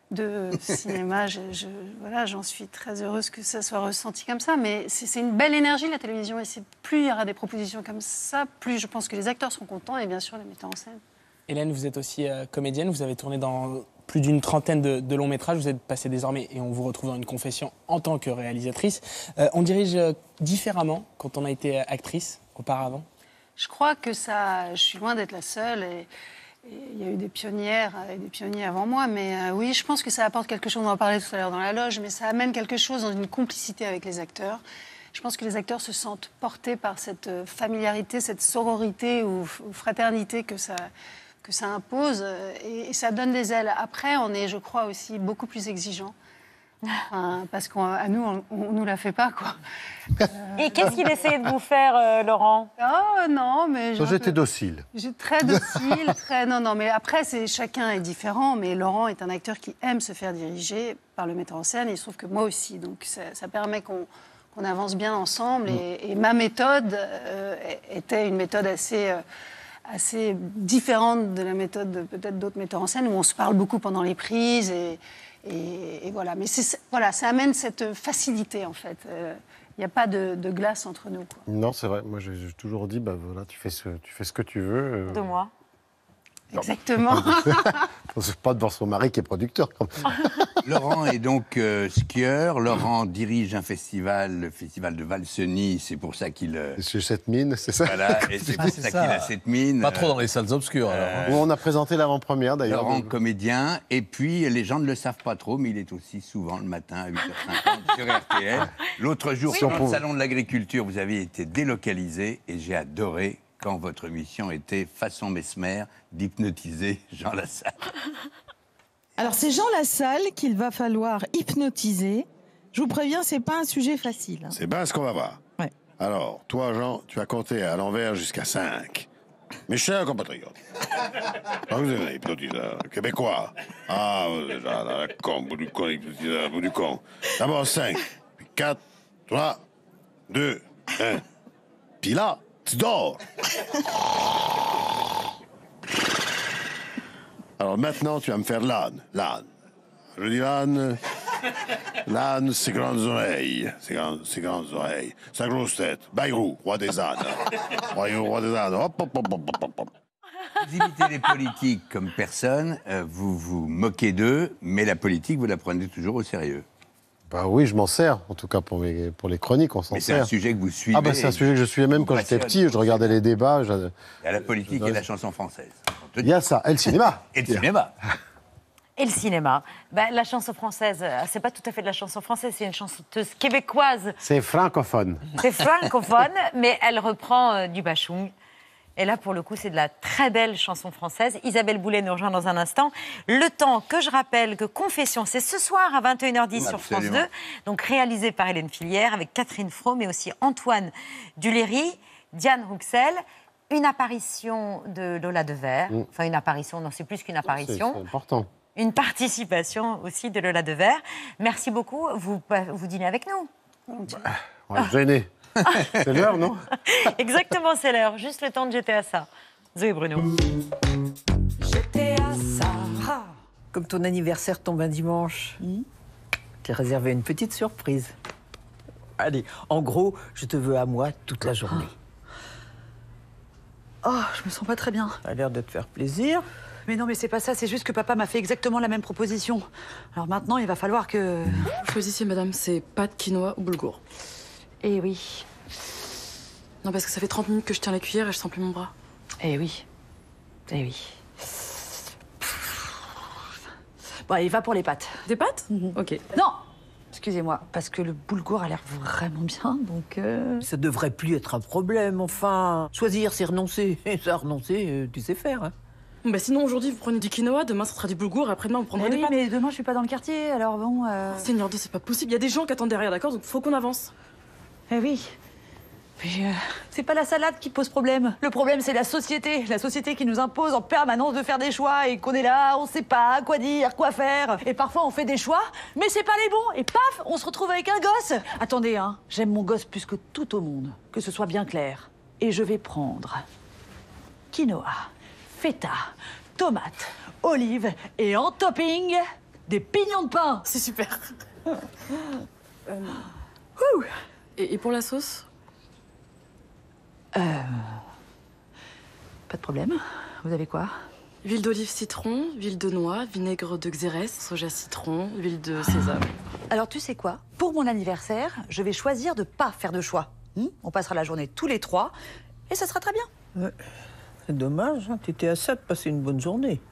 Voilà, j'en suis très heureuse que ça soit ressenti comme ça, mais c'est une belle énergie, la télévision, et plus il y aura des propositions comme ça, plus je pense que les acteurs seront contents, et bien sûr, les metteurs en scène. Hélène, vous êtes aussi comédienne, vous avez tourné dans plus d'une trentaine de longs métrages, vous êtes passée désormais, et on vous retrouve dans Une confession en tant que réalisatrice. On dirige différemment quand on a été actrice auparavant? Je crois que je suis loin d'être la seule, et il y a eu des pionnières et des pionniers avant moi, mais oui, je pense que ça apporte quelque chose, on en parlait tout à l'heure dans la loge, mais ça amène quelque chose dans une complicité avec les acteurs. Je pense que les acteurs se sentent portés par cette familiarité, cette sororité ou fraternité que ça impose, et ça donne des ailes. Après, on est, je crois, aussi beaucoup plus exigeants. Parce qu'à nous, on nous la fait pas, quoi. Et qu'est-ce qu'il essayait de vous faire, Laurent? Oh non, mais... J'étais docile. Très docile, Non, mais après, chacun est différent, mais Laurent est un acteur qui aime se faire diriger par le metteur en scène, et il se trouve que moi aussi. Donc ça permet qu'on avance bien ensemble, et ma méthode était une méthode assez différente de la méthode peut-être d'autres metteurs en scène, où on se parle beaucoup pendant les prises, et voilà. Mais ça amène cette facilité, en fait. Il n'y a pas de glace entre nous, quoi. Non, c'est vrai. Moi, j'ai toujours dit, voilà, tu fais ce que tu veux. De moi. Exactement. C'est pas devant son mari qui est producteur. Laurent est donc skieur. Laurent dirige un festival, le festival de Valseny. C'est pour ça qu'il... C'est cette mine, c'est ça? Voilà, et c'est pour ça qu'il a cette mine. Pas trop dans les salles obscures, alors. Où on a présenté l'avant-première, d'ailleurs. Laurent, comédien. Et puis, les gens ne le savent pas trop, mais il est aussi souvent le matin à 8h50 sur RTL. L'autre jour, sur le Salon de l'Agriculture, vous avez été délocalisé, et j'ai adoré quand votre mission était, façon Mesmer, d'hypnotiser Jean Lassalle. Alors, c'est Jean Lassalle qu'il va falloir hypnotiser. Je vous préviens, c'est pas un sujet facile. C'est bien ce qu'on va voir. Ouais. Alors, toi, Jean, tu as compté à l'envers jusqu'à 5. Mes chers compatriotes, vous êtes un hypnotiseur québécois. Ah, vous êtes un con, bout du con, hypnotiseur, bout du con. D'abord 5, puis 4, 3, 2, 1. Puis là, tu dors. Alors maintenant, tu vas me faire l'âne. L'âne. Je dis l'âne. L'âne, ses grandes oreilles. Ses grandes oreilles. Sa grosse tête. Bayrou, roi des ânes. Roi des ânes. Hop, hop, hop, hop, hop, hop. Vous imitez les politiques comme personne. Vous vous moquez d'eux, mais la politique, vous la prenez toujours au sérieux. Bah oui, je m'en sers, en tout cas pour les chroniques, on s'en sert. Mais c'est un sujet que vous suivez. Ah bah c'est un sujet que je suivais même quand j'étais petit, je regardais les débats. Il y a la politique et la chanson française. Il y a ça, et le cinéma. Et le cinéma. Et le cinéma. La chanson française, c'est pas tout à fait de la chanson française, c'est une chanteuse québécoise. C'est francophone. C'est francophone, mais elle reprend du bachung. Et là, pour le coup, c'est de la très belle chanson française. Isabelle Boulay nous rejoint dans un instant. Le temps que je rappelle que Confession, c'est ce soir à 21h10 sur France 2. Donc réalisé par Hélène Filière avec Catherine Fro, mais aussi Antoine Duléry, Diane Rouxel. Une apparition de Lola Devers. Enfin, une apparition, non, c'est plus qu'une apparition. C'est important. Une participation aussi de Lola Devers. Merci beaucoup. Vous dînez avec nous. On va être gênés. C'est l'heure, non? Exactement, c'est l'heure. Juste le temps de jeter à ça. Zoé Bruno. j'étais à ça. Comme ton anniversaire tombe un dimanche, j'ai réservé une petite surprise. Allez, en gros, je te veux à moi toute la journée. Oh, je me sens pas très bien. Ça a l'air de te faire plaisir. Mais non, mais c'est pas ça, c'est juste que papa m'a fait exactement la même proposition. Alors maintenant, il va falloir que... Choisissez, madame, c'est pâte, quinoa ou boulgour. Eh oui. Non, parce que ça fait 30 minutes que je tiens la cuillère et je sens plus mon bras. Eh oui. Eh oui. Bon, il va pour les pâtes. Des pâtes? Ok. Non! Excusez-moi, parce que le boulgour a l'air vraiment bien, donc... Ça devrait plus être un problème, enfin. Choisir, c'est renoncer. Et ça, renoncer, tu sais faire, hein. Bah sinon, aujourd'hui, vous prenez du quinoa, demain, ça sera du boulgour, et après-demain, vous prendrez des pâtes. mais demain, je suis pas dans le quartier, alors bon... Seigneur Dieu, c'est pas possible. Il y a des gens qui attendent derrière, d'accord? Donc faut qu'on avance. Eh oui. Mais c'est pas la salade qui pose problème. Le problème, c'est la société. La société qui nous impose en permanence de faire des choix et qu'on est là, on sait pas quoi dire, quoi faire. Et parfois, on fait des choix, mais c'est pas les bons. Et paf, on se retrouve avec un gosse. Attendez, hein, j'aime mon gosse plus que tout au monde. Que ce soit bien clair. Et je vais prendre quinoa, feta, tomates, olives et en topping, des pignons de pain. C'est super. Et pour la sauce? Pas de problème. Vous avez quoi? Huile d'olive citron, huile de noix, vinaigre de xérès, soja citron, huile de sésame. Alors tu sais quoi? Pour mon anniversaire, je vais choisir de pas faire de choix. On passera la journée tous les trois et ça sera très bien. Ouais. C'est dommage, hein, t'étais à ça de passer une bonne journée.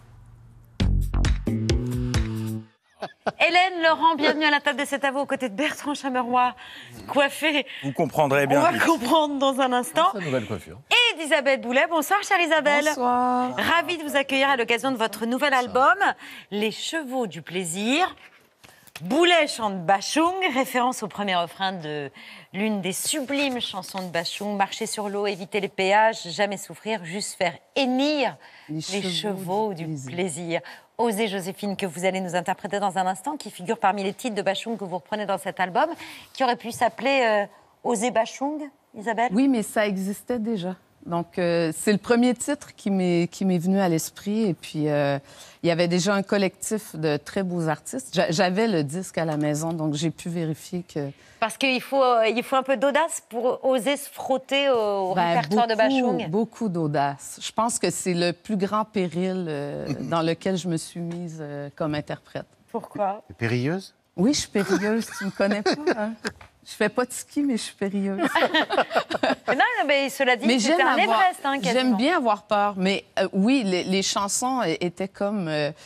Hélène, Laurent, bienvenue à la table de cet avou aux côtés de Bertrand Chameroy, coiffé. Vous comprendrez bien. On va comprendre dans un instant. Nouvelle coiffure. Et d'Isabelle Boulet. Bonsoir, chère Isabelle. Bonsoir. Ravie de vous accueillir à l'occasion de votre nouvel album, Les Chevaux du Plaisir. Boulet chante Bachung, référence au premier refrain de l'une des sublimes chansons de Bachung. Marcher sur l'eau, éviter les péages, jamais souffrir, juste faire hennir les chevaux du plaisir. Osez Joséphine, que vous allez nous interpréter dans un instant, qui figure parmi les titres de Bachung que vous reprenez dans cet album, qui aurait pu s'appeler Osez Bachung, Isabelle? Oui, mais ça existait déjà. Donc, c'est le premier titre qui m'est venu à l'esprit. Et puis, il y avait déjà un collectif de très beaux artistes. J'avais le disque à la maison, donc j'ai pu vérifier que... Parce qu'il faut un peu d'audace pour oser se frotter au répertoire de Bachung. Beaucoup d'audace. Je pense que c'est le plus grand péril dans lequel je me suis mise comme interprète. Pourquoi? T'es périlleuse? Oui, je suis périlleuse. Tu me connais pas, hein? Je fais pas de ski, mais je suis périlleuse. Non, mais cela dit, c'était un Everest, hein, quasiment. J'aime bien avoir peur, mais oui, les chansons étaient comme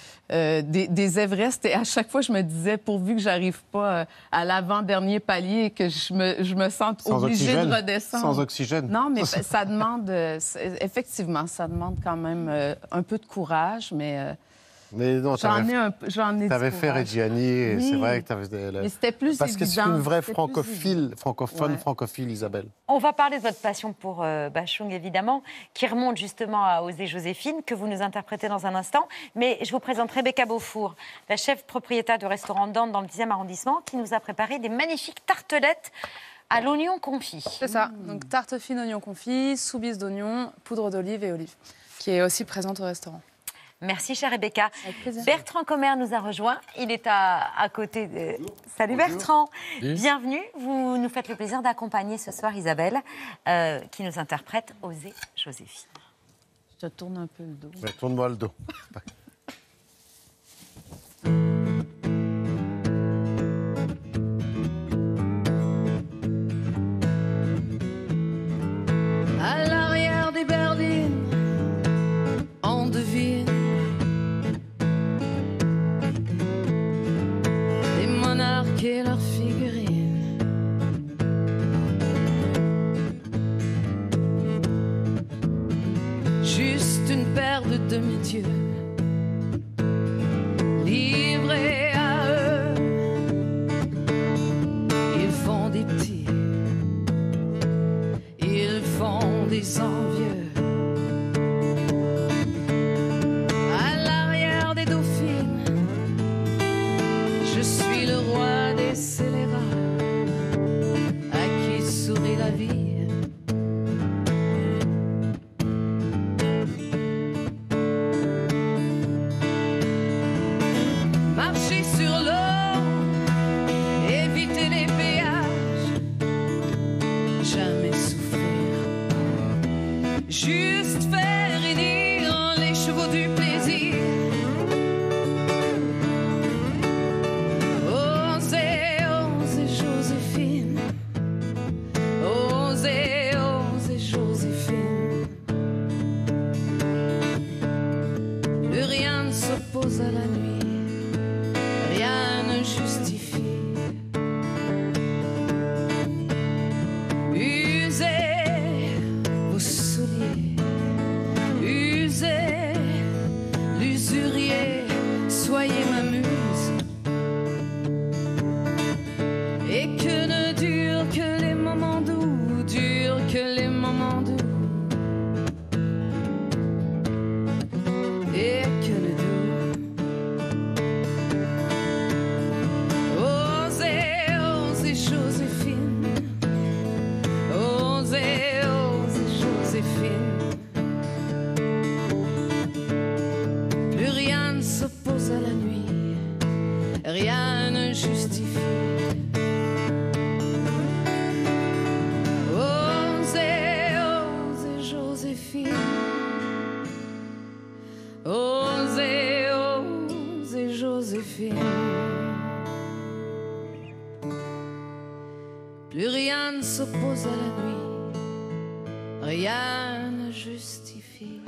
des Everest. Et à chaque fois, je me disais, pourvu que j'arrive pas à l'avant-dernier palier et que je me sente obligée de redescendre. Sans oxygène. Non, mais ça demande... effectivement, ça demande quand même un peu de courage, mais... Mais non, j'en ai t'avais fait Reggiani, et oui. c'est vrai que t'avais... Mais c'était plus parce évident. que c'est une vraie francophile, Isabelle. On va parler de votre passion pour Bachung, évidemment, qui remonte justement à Osez Joséphine, que vous nous interprétez dans un instant. Mais je vous présente Rebecca Beaufour, la chef propriétaire du restaurant Dante dans le 10e arrondissement, qui nous a préparé des magnifiques tartelettes à l'oignon confit. C'est ça, donc tarte fine oignon confit, soubise d'oignon, poudre d'olive et olive, qui est aussi présente au restaurant. Merci, chère Rebecca. Avec plaisir. Bertrand Commer nous a rejoint. Il est à côté de... Salut Bertrand. Bienvenue. Vous nous faites le plaisir d'accompagner ce soir Isabelle, qui nous interprète Osez Joséphine. Je te tourne un peu le dos. Ouais, tourne-moi le dos. À l'arrière des berlines, on devine les monarques et leurs figurines. Juste une paire de demi-dieux livrés à eux. Ils font des petits, ils font des envieux. À l'arrière des dauphines, je suis le roi des scélérats, à qui sourit la vie. juste faire hennir les chevaux du plaisir. Osez, osez, Joséphine. Osez, osez, Joséphine. Plus rien ne s'oppose à la nuit, rien ne justifie. Usez vos souliers, usez l'usurier, soyez ma muse. Et que ne durent que les moments doux, durent que les moments doux. Et que ne doux. Osez, osez, Joséphine. Osez, osez, Joséphine. Plus rien ne s'oppose à la nuit, rien ne justifie. Osez, osez, Joséphine. Osez, osez, Joséphine. Plus rien ne s'oppose à la nuit, rien ne justifie.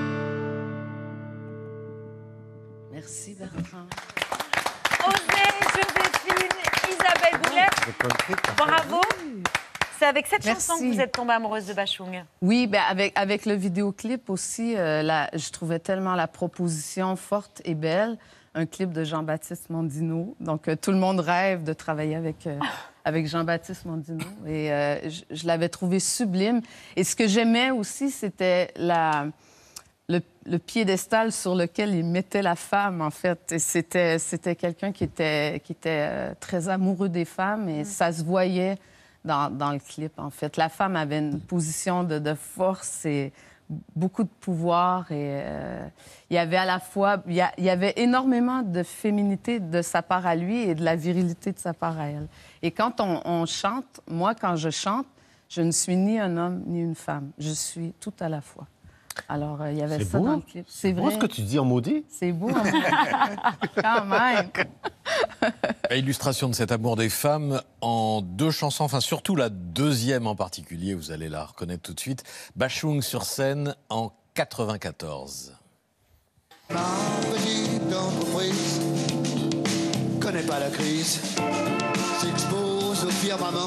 Merci Bertrand. Osez, Joséphine, Isabelle Boulet. Bravo. C'est avec cette chanson que vous êtes tombée amoureuse de Bachung. Oui, ben avec le vidéoclip aussi, je trouvais tellement la proposition forte et belle. Un clip de Jean-Baptiste Mondino. Donc, tout le monde rêve de travailler avec Jean-Baptiste Mondino. Et je l'avais trouvé sublime. Et ce que j'aimais aussi, c'était le piédestal sur lequel il mettait la femme, en fait. Et c'était quelqu'un qui était très amoureux des femmes et ça se voyait dans le clip, en fait. La femme avait une position de force et beaucoup de pouvoir et il y avait à la fois... Il y avait énormément de féminité de sa part à lui et de la virilité de sa part à elle. Et quand on chante, moi, quand je chante, je ne suis ni un homme ni une femme. Je suis tout à la fois. Alors, il y avait ça dans le clip. C'est vrai. C'est beau ce que tu dis en maudit. C'est beau, en maudit. Quand même. Illustration de cet amour des femmes en deux chansons, enfin surtout la deuxième en particulier, vous allez la reconnaître tout de suite. Bachung sur scène en 94. Ma petite entreprise connaît pas la crise, s'expose au firmament,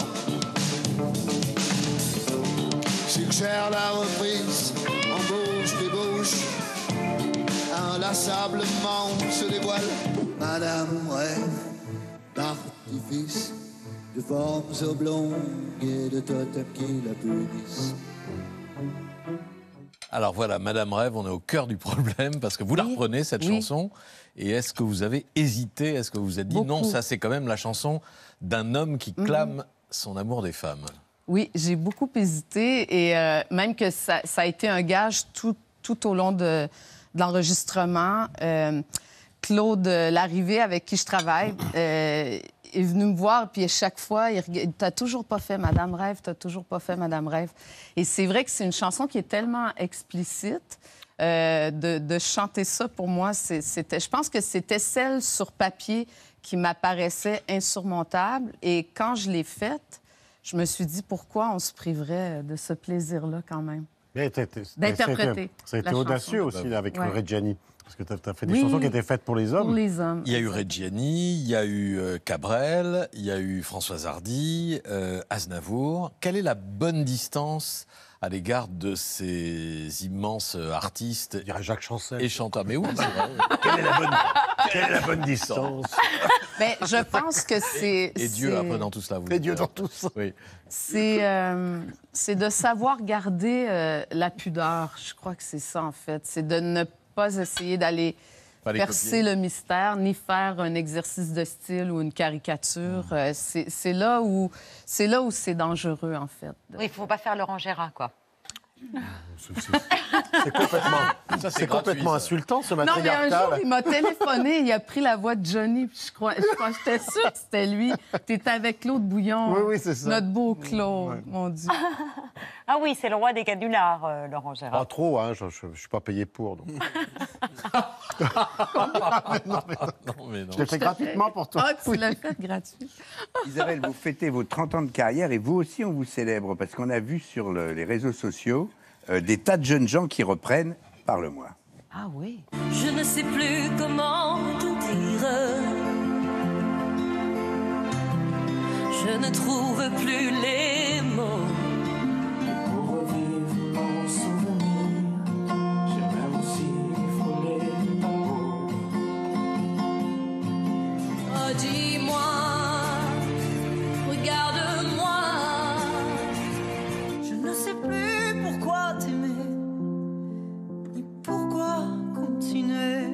suggère la reprise, embauche, débauche, inlassablement se dévoile. Madame rêve d'artifice, de formes oblongues et de totems qui la punissent. Alors voilà, Madame Rêve, on est au cœur du problème parce que vous la reprenez, cette chanson. Et est-ce que vous avez hésité? Est-ce que vous vous êtes dit non, ça c'est quand même la chanson d'un homme qui clame son amour des femmes? Oui, j'ai beaucoup hésité et même que ça a été un gage tout au long de l'enregistrement. Claude Larrivé, avec qui je travaille, est venu me voir, puis à chaque fois, il dit « T'as toujours pas fait Madame Rêve, t'as toujours pas fait Madame Rêve. » Et c'est vrai que c'est une chanson qui est tellement explicite. De chanter ça, pour moi, je pense que c'était celle sur papier qui m'apparaissait insurmontable. Et quand je l'ai faite, je me suis dit pourquoi on se priverait de ce plaisir-là quand même. D'interpréter. Ça a été audacieux aussi là, avec Reggiani. Parce que tu as fait des chansons qui étaient faites pour les hommes. Pour les hommes. Il y a eu Reggiani, il y a eu Cabrel, il y a eu Françoise Hardy, Aznavour. Quelle est la bonne distance à l'égard de ces immenses artistes? Je dirais Jacques Chancel. Et chanteurs. Mais oui, c'est vrai. Quelle est la bonne distance? Mais je pense que c'est... Et Dieu après dans tout cela. Et Dieu dans tout ça. Oui. C'est de savoir garder la pudeur. Je crois que c'est ça, en fait. C'est de ne pas essayer d'aller percer le mystère, ni faire un exercice de style ou une caricature. C'est là où c'est dangereux, en fait. Oui, il ne faut pas faire Laurent Gérard, quoi. C'est complètement insultant, ce Non, mais un matriarcat. jour, il m'a téléphoné, il a pris la voix de Johnny, puis j'étais sûre que c'était lui. T'étais avec Claude Bouillon. Oui, c'est ça. Notre beau Claude, mon Dieu. Ah oui, c'est le roi des canulars, Laurent Gérard. Pas trop, hein, je ne suis pas payé pour. Donc. Non, mais non. Je l'ai fait gratuitement pour toi. Ah, tu l'as fait gratuit. Isabelle, vous fêtez vos 30 ans de carrière et vous aussi, on vous célèbre parce qu'on a vu sur les réseaux sociaux des tas de jeunes gens qui reprennent « Parle-moi ». Ah oui. Je ne sais plus comment te dire. Je ne trouve plus les mots. Pour revivre mon souvenir, j'aimerais aussi frôler ta peau. Oh, dis-moi, regarde-moi. Je ne sais plus pourquoi t'aimer, ni pourquoi continuer.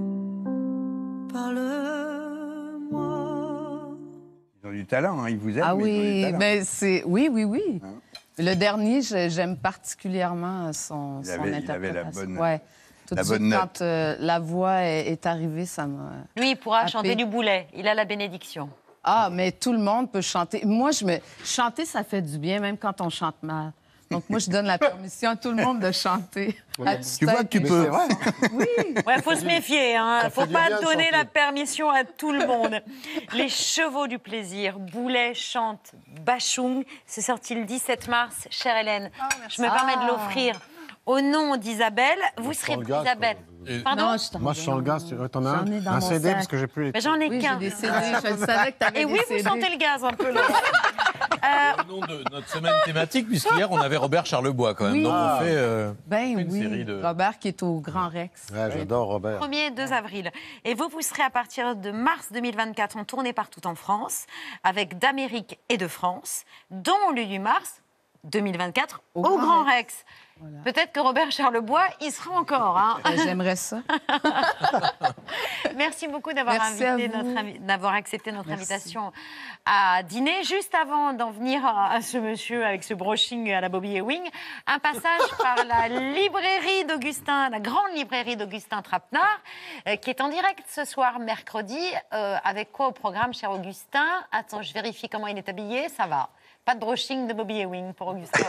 Parle-moi. Ils ont du talent, hein, ils vous aiment. Ah mais ils ont du oui, talent. mais c'est... Oui. Le dernier, j'aime particulièrement son Il avait la interprétation. bonne- Ouais. Tout la de suite, bonne note. quand la voix est arrivée, ça m'a... Lui, il pourra happé. chanter du boulet. Il a la bénédiction. Ah, mais tout le monde peut chanter. Moi, chanter, ça fait du bien, même quand on chante mal. Donc, moi, je donne la permission à tout le monde de chanter. Tu vois que tu peux... Oui. Ouais, faut se méfier, hein. Ça Faut fait du pas bien de donner chanter. la permission à tout le monde. Les chevaux du plaisir, Boulet chante Bachung. C'est sorti le 17 mars. Chère Hélène, je me permets de l'offrir au nom d'Isabelle. Vous serez sens le gaz, Isabelle. Pardon? Non, je t'en Moi, je sens le gaz. T'en as J'en ai dans un mon CD sac. parce que j'ai plus les... Mais j'en ai Oui, qu'un. j'ai des CD. Je savais que t'avais Et des oui, CD. vous sentez le gaz un peu, là. Au nom de notre semaine thématique, puisqu'hier, on avait Robert Charlebois, quand même. Oui. Donc, on fait Ben une oui, série de... Robert qui est au Grand Rex. Ouais, j'adore Robert. 1er et 2 avril. Et vous serez à partir de mars 2024 en tournée partout en France, avec d'Amérique et de France, dont le 8 mars 2024 au Grand Rex. Voilà. Peut-être que Robert Charlebois y sera encore. Hein. J'aimerais ça. Merci beaucoup d'avoir accepté notre Merci. invitation à dîner. Juste avant d'en venir à ce monsieur avec ce brushing à la Bobby Ewing, un passage par la librairie d'Augustin, la grande librairie d'Augustin Trapenard, qui est en direct ce soir, mercredi. Avec quoi au programme, cher Augustin? Attends, je vérifie comment il est habillé. Ça va. Pas de brushing de Bobby Ewing pour Augustin.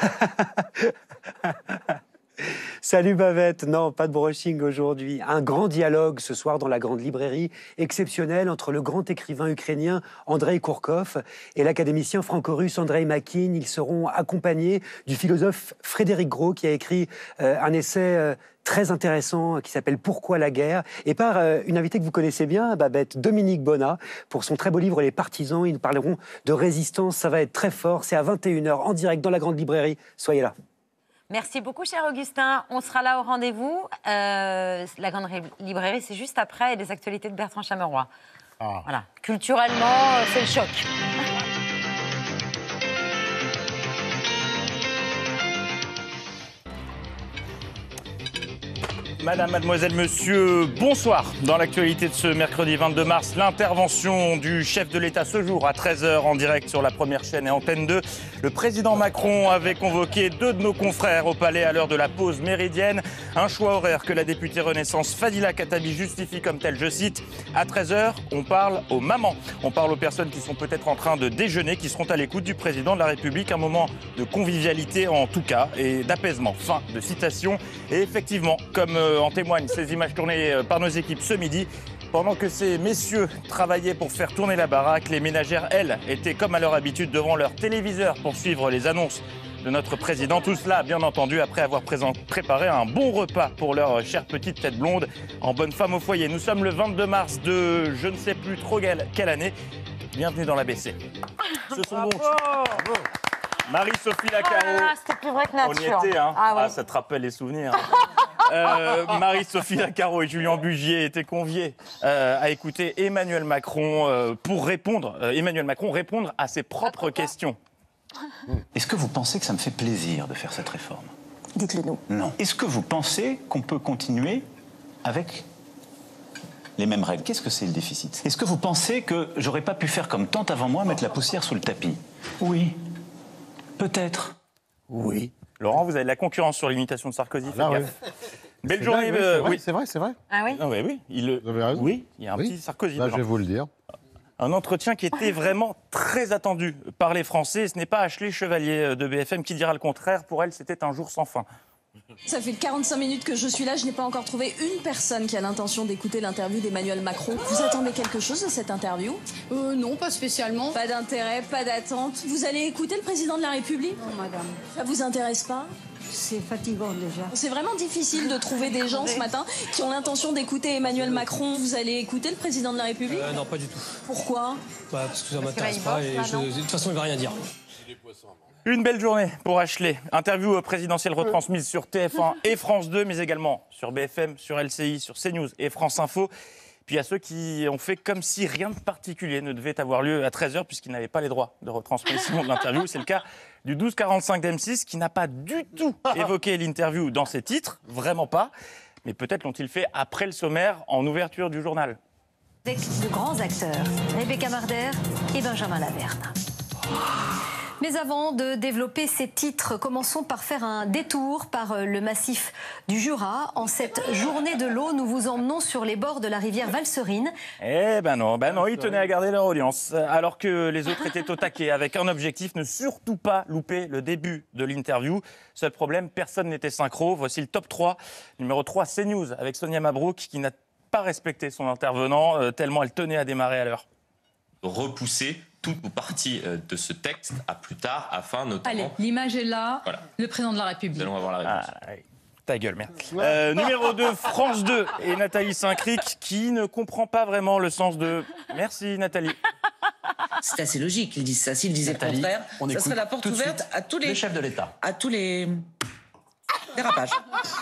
Salut Bavette, non, pas de brushing aujourd'hui. Un grand dialogue ce soir dans la grande librairie, exceptionnel entre le grand écrivain ukrainien Andrei Kourkov et l'académicien franco-russe Andrei Makin. Ils seront accompagnés du philosophe Frédéric Gros qui a écrit un essai très intéressant qui s'appelle « Pourquoi la guerre ?» et par une invitée que vous connaissez bien, Babette, Dominique Bonnat, pour son très beau livre « Les partisans ». Ils nous parleront de résistance, ça va être très fort. C'est à 21h en direct dans la grande librairie. Soyez là. Merci beaucoup, cher Augustin. On sera là au rendez-vous. La grande librairie, c'est juste après les actualités de Bertrand Chameroy. Ah. Voilà. Culturellement, c'est le choc. Madame, mademoiselle, monsieur, bonsoir. Dans l'actualité de ce mercredi 22 mars, l'intervention du chef de l'État ce jour à 13h en direct sur la première chaîne et Antenne 2. Le président Macron avait convoqué 2 de nos confrères au palais à l'heure de la pause méridienne. Un choix horaire que la députée Renaissance Fadila Khattabi justifie comme tel, je cite, à 13h, on parle aux mamans. On parle aux personnes qui sont peut-être en train de déjeuner, qui seront à l'écoute du président de la République. Un moment de convivialité en tout cas et d'apaisement. Fin de citation. Et effectivement, comme en témoignent ces images tournées par nos équipes ce midi. Pendant que ces messieurs travaillaient pour faire tourner la baraque, les ménagères, elles, étaient comme à leur habitude devant leur téléviseur pour suivre les annonces de notre président. Tout cela, bien entendu, après avoir préparé un bon repas pour leur chère petite tête blonde en bonne femme au foyer. Nous sommes le 22 mars de je ne sais plus trop quelle année. Bienvenue dans l'ABC. Ce sont donc... Marie-Sophie Lacaro. Oh là là, c'était plus vrai que nature. On y était, hein. Ah, ouais. Ça te rappelle les souvenirs. Marie-Sophie Lacaro et Julien Bugier étaient conviés à écouter Emmanuel Macron pour répondre à ses propres questions. Est-ce que vous pensez que ça me fait plaisir de faire cette réforme? Dites-le nous. Non. Est-ce que vous pensez qu'on peut continuer avec les mêmes règles? Qu'est-ce que c'est le déficit? Est-ce que vous pensez que j'aurais pas pu faire comme tant avant moi, mettre la poussière sous le tapis? Oui. Peut-être. Oui. Laurent, vous avez de la concurrence sur l'imitation de Sarkozy. Là, faites ouais. gaffe. Belle C'est journée. dingue, oui, oui. c'est vrai, c'est vrai. Ah oui. Ah ouais, oui. Vous avez raison. Oui, il y a un petit Sarkozy. Là, dedans. je vais vous le dire. Un entretien qui était vraiment très attendu par les Français. Ce n'est pas Ashley Chevalier de BFM qui dira le contraire. Pour elle, c'était un jour sans fin. Ça fait 45 minutes que je suis là, je n'ai pas encore trouvé une personne qui a l'intention d'écouter l'interview d'Emmanuel Macron. Vous attendez quelque chose de cette interview? Non, pas spécialement. Pas d'intérêt, pas d'attente. Vous allez écouter le président de la République? Non, madame. Ça vous intéresse pas? C'est fatigant déjà. C'est vraiment difficile de trouver des gens ce matin qui ont l'intention d'écouter Emmanuel Macron. Vous allez écouter le président de la République? Non, pas du tout. Pourquoi? Parce que ça m'intéresse pas et de toute façon, il va rien dire. Une belle journée pour Ashley. Interview présidentielle retransmise sur TF1 et France 2, mais également sur BFM, sur LCI, sur CNews et France Info. Puis à ceux qui ont fait comme si rien de particulier ne devait avoir lieu à 13h puisqu'ils n'avaient pas les droits de retransmission de l'interview. C'est le cas du 1245 d'M6 qui n'a pas du tout évoqué l'interview dans ses titres, vraiment pas. Mais peut-être l'ont-ils fait après le sommaire en ouverture du journal. Avec de grands acteurs, Rebecca Marder et Benjamin Laverne. Mais avant de développer ces titres, commençons par faire un détour par le massif du Jura. En cette journée de l'eau, nous vous emmenons sur les bords de la rivière Valserine. Eh ben non, ils tenaient à garder leur audience. Alors que les autres étaient au taquet avec un objectif, ne surtout pas louper le début de l'interview. Seul problème, personne n'était synchro. Voici le top 3. Numéro 3, CNews avec Sonia Mabrouk qui n'a pas respecté son intervenant tellement elle tenait à démarrer à l'heure. Repousser toute ou partie de ce texte à plus tard, afin notamment... Allez, l'image est là, Voilà. le président de la République. Nous allons avoir la réponse. Ta gueule, merde. Numéro 2, France 2 et Nathalie Saint-Cric qui ne comprend pas vraiment le sens de... Merci Nathalie. C'est assez logique qu'ils disent ça. S'ils disaient le contraire, ça serait la porte ouverte à tous les... Le chef de l'État. À tous les... dérapages.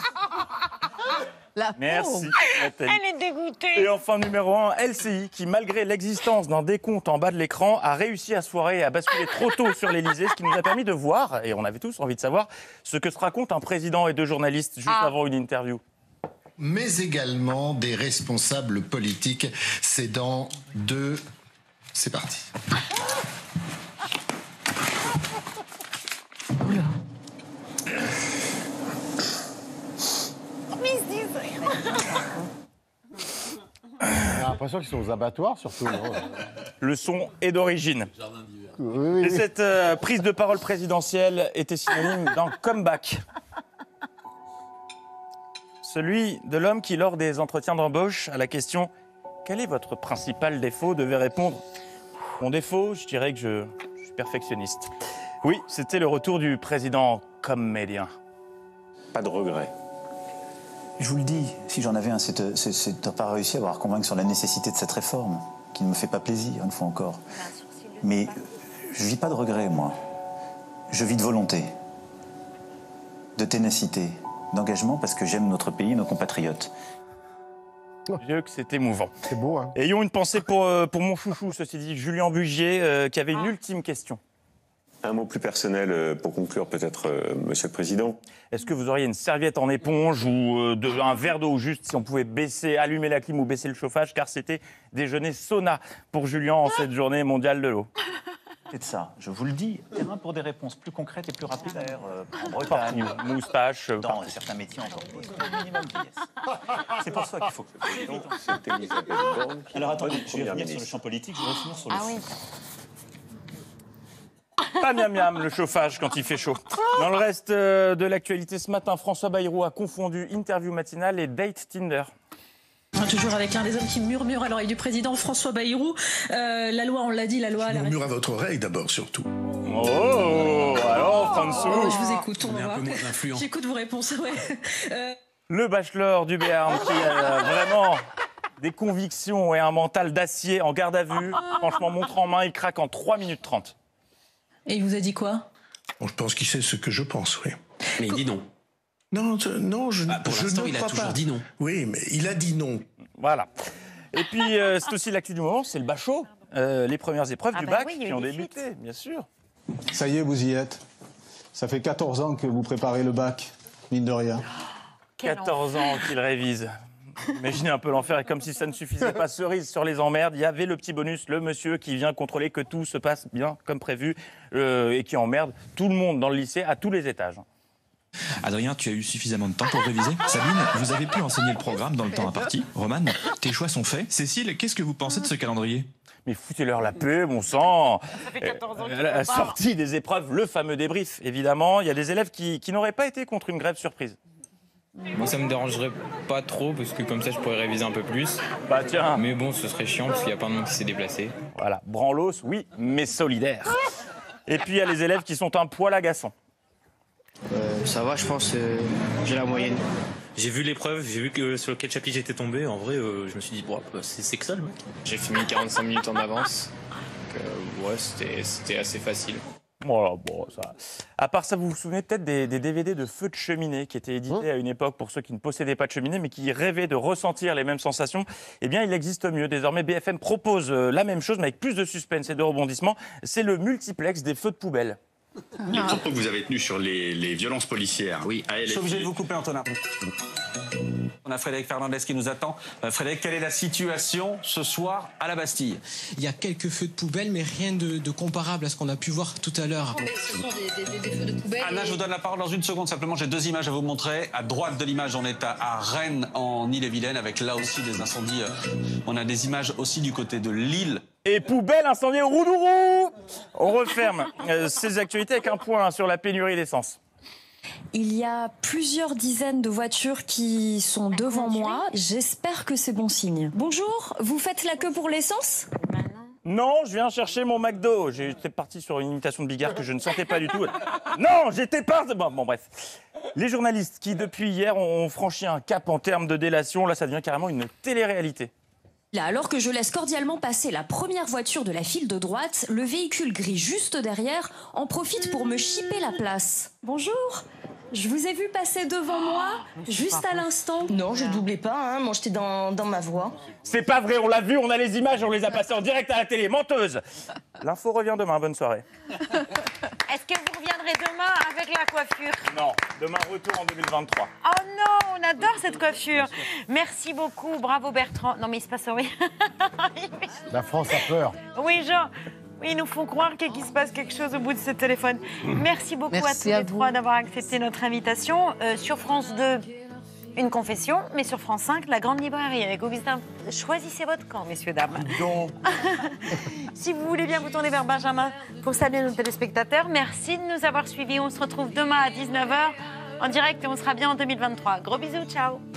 Merci Nathalie. Elle est dégoûtée. Et enfin numéro 1, LCI qui malgré l'existence d'un décompte en bas de l'écran a réussi à se foirer et à basculer trop tôt sur l'Elysée, ce qui nous a permis de voir, et on avait tous envie de savoir, ce que se raconte un président et deux journalistes juste avant une interview. Mais également des responsables politiques. C'est dans 2... C'est parti. J'ai l'impression qu'ils sont aux abattoirs, surtout. Le son est d'origine. Oui. Et cette prise de parole présidentielle était synonyme d'un comeback. Celui de l'homme qui, lors des entretiens d'embauche, à la question « Quel est votre principal défaut ?» devait répondre « Mon défaut, je dirais que je suis perfectionniste. » Oui, c'était le retour du président comédien. Pas de regret. Je vous le dis, si j'en avais un, c'est de pas réussi à avoir convaincre sur la nécessité de cette réforme, qui ne me fait pas plaisir, une fois encore. Mais je vis pas de regrets, moi. Je vis de volonté, de ténacité, d'engagement, parce que j'aime notre pays, nos compatriotes. Dieu que c'est émouvant. C'est beau, hein. Ayons une pensée pour mon chouchou, ceci dit, Julien Bugier, qui avait une ultime question. Un mot plus personnel pour conclure, peut-être, Monsieur le Président. Est-ce que vous auriez une serviette en éponge ou un verre d'eau juste si on pouvait allumer la clim ou baisser le chauffage, car c'était déjeuner sauna pour Julien en cette journée mondiale de l'eau. C'est de ça, je vous le dis. Terrain pour des réponses plus concrètes et plus rapides en Bretagne. Moustache. Dans certains métiers encore plus. Minimum vieillesse. C'est pour ça qu'il faut que... C'était Elisabeth Borne. Alors attendez, je vais Première revenir sur le ministre. champ politique, je vais revenir sur le Ah fond. oui. Pas miam miam le chauffage quand il fait chaud. Dans le reste de l'actualité ce matin, François Bayrou a confondu interview matinale et date Tinder. Toujours avec un des hommes qui murmure à l'oreille du président François Bayrou. La loi, on l'a dit, la loi... Murmure à votre oreille d'abord, surtout. Oh, alors François. Je vous écoute, on va voir. J'écoute vos réponses, ouais. Le bachelor du Béarn qui a vraiment des convictions et un mental d'acier en garde à vue. Franchement, montre en main, il craque en 3 minutes 30. Et il vous a dit quoi? Bon, je pense qu'il sait ce que je pense, oui. Mais il dit non. Non, je pour l'instant, il a crois toujours pas. dit non. Oui, mais il a dit non. Voilà. Et puis, c'est aussi l'actu du moment, c'est le bachot. Les premières épreuves du bac oui, il y a eu qui ont des débuté, bien sûr. Ça y est, vous y êtes. Ça fait 14 ans que vous préparez le bac, mine de rien. 14 ans qu'il révise. Imaginez un peu l'enfer, et comme si ça ne suffisait pas, cerise sur les emmerdes, il y avait le petit bonus, le monsieur qui vient contrôler que tout se passe bien comme prévu et qui emmerde tout le monde dans le lycée à tous les étages. Adrien, tu as eu suffisamment de temps pour réviser? Sabine, vous avez pu enseigner le programme dans le temps imparti? Roman, tes choix sont faits? Cécile, qu'est-ce que vous pensez de ce calendrier? Mais foutez-leur la paix, bon sang. Ça fait 14 ans qu'ils La font pas. sortie des épreuves, le fameux débrief, évidemment. Il y a des élèves qui n'auraient pas été contre une grève surprise. Moi, ça me dérangerait pas trop parce que comme ça, je pourrais réviser un peu plus. Bah tiens. Mais bon, ce serait chiant parce qu'il y a pas de monde qui s'est déplacé. Voilà, branlos, oui, mais solidaire. Et puis il y a les élèves qui sont un poil agaçants. Ça va, je pense, j'ai la moyenne. J'ai vu l'épreuve, j'ai vu que sur quel chapitre j'étais tombé. En vrai, je me suis dit, bon, c'est que ça le mec. J'ai fini 45 minutes en avance. Donc, ouais, c'était assez facile. Voilà, bon, ça. À part ça, vous vous souvenez peut-être des DVD de Feu de cheminée qui étaient édités à une époque pour ceux qui ne possédaient pas de cheminée mais qui rêvaient de ressentir les mêmes sensations. Eh bien, il existe mieux. Désormais, BFM propose la même chose mais avec plus de suspense et de rebondissement. C'est le multiplex des feux de poubelle. Les propos que vous avez tenus sur les violences policières, oui, à LFI. Je suis obligé de vous couper, Antonin. On a Frédéric Fernandez qui nous attend. Frédéric, quelle est la situation ce soir à la Bastille? Il y a quelques feux de poubelle, mais rien de comparable à ce qu'on a pu voir tout à l'heure. Ce sont des feux de poubelle. Anna, je vous donne la parole dans une seconde. Simplement, j'ai deux images à vous montrer. À droite de l'image, on est à Rennes, en Ille-et-Vilaine, avec là aussi des incendies. On a des images aussi du côté de Lille. Et poubelle incendiée au Roudourou. On referme ces actualités avec un point sur la pénurie d'essence. Il y a plusieurs dizaines de voitures qui sont devant moi. J'espère que c'est bon signe. Bonjour, vous faites la queue pour l'essence ? Non, je viens chercher mon McDo. J'étais parti sur une imitation de Bigard que je ne sentais pas du tout. Non, j'étais pas... Bon, bref. Les journalistes qui, depuis hier, ont franchi un cap en termes de délation, là, ça devient carrément une télé-réalité. Là, alors que je laisse cordialement passer la première voiture de la file de droite, le véhicule gris juste derrière en profite pour me chipper la place. Bonjour, je vous ai vu passer devant moi, juste à l'instant. Non, je doublais pas, hein. Moi j'étais dans ma voie. C'est pas vrai, on l'a vu, on a les images, on les a passées en direct à la télé. Menteuse. L'info revient demain, bonne soirée. Est-ce que vous reviendrez demain avec la coiffure? Non, demain retour en 2023. Oh non, on adore cette coiffure. Merci beaucoup, bravo Bertrand. Non mais il se passe rien. La France a peur. Oui, genre, ils nous font croire qu'il se passe quelque chose au bout de ce téléphone. Merci beaucoup à tous les trois d'avoir accepté notre invitation. Sur France 2, une confession, mais sur France 5, la grande librairie avec Augustin. Choisissez votre camp, messieurs, dames. Si vous voulez bien vous tourner vers Benjamin pour saluer nos téléspectateurs, merci de nous avoir suivis. On se retrouve demain à 19h en direct et on sera bien en 2023. Gros bisous, ciao.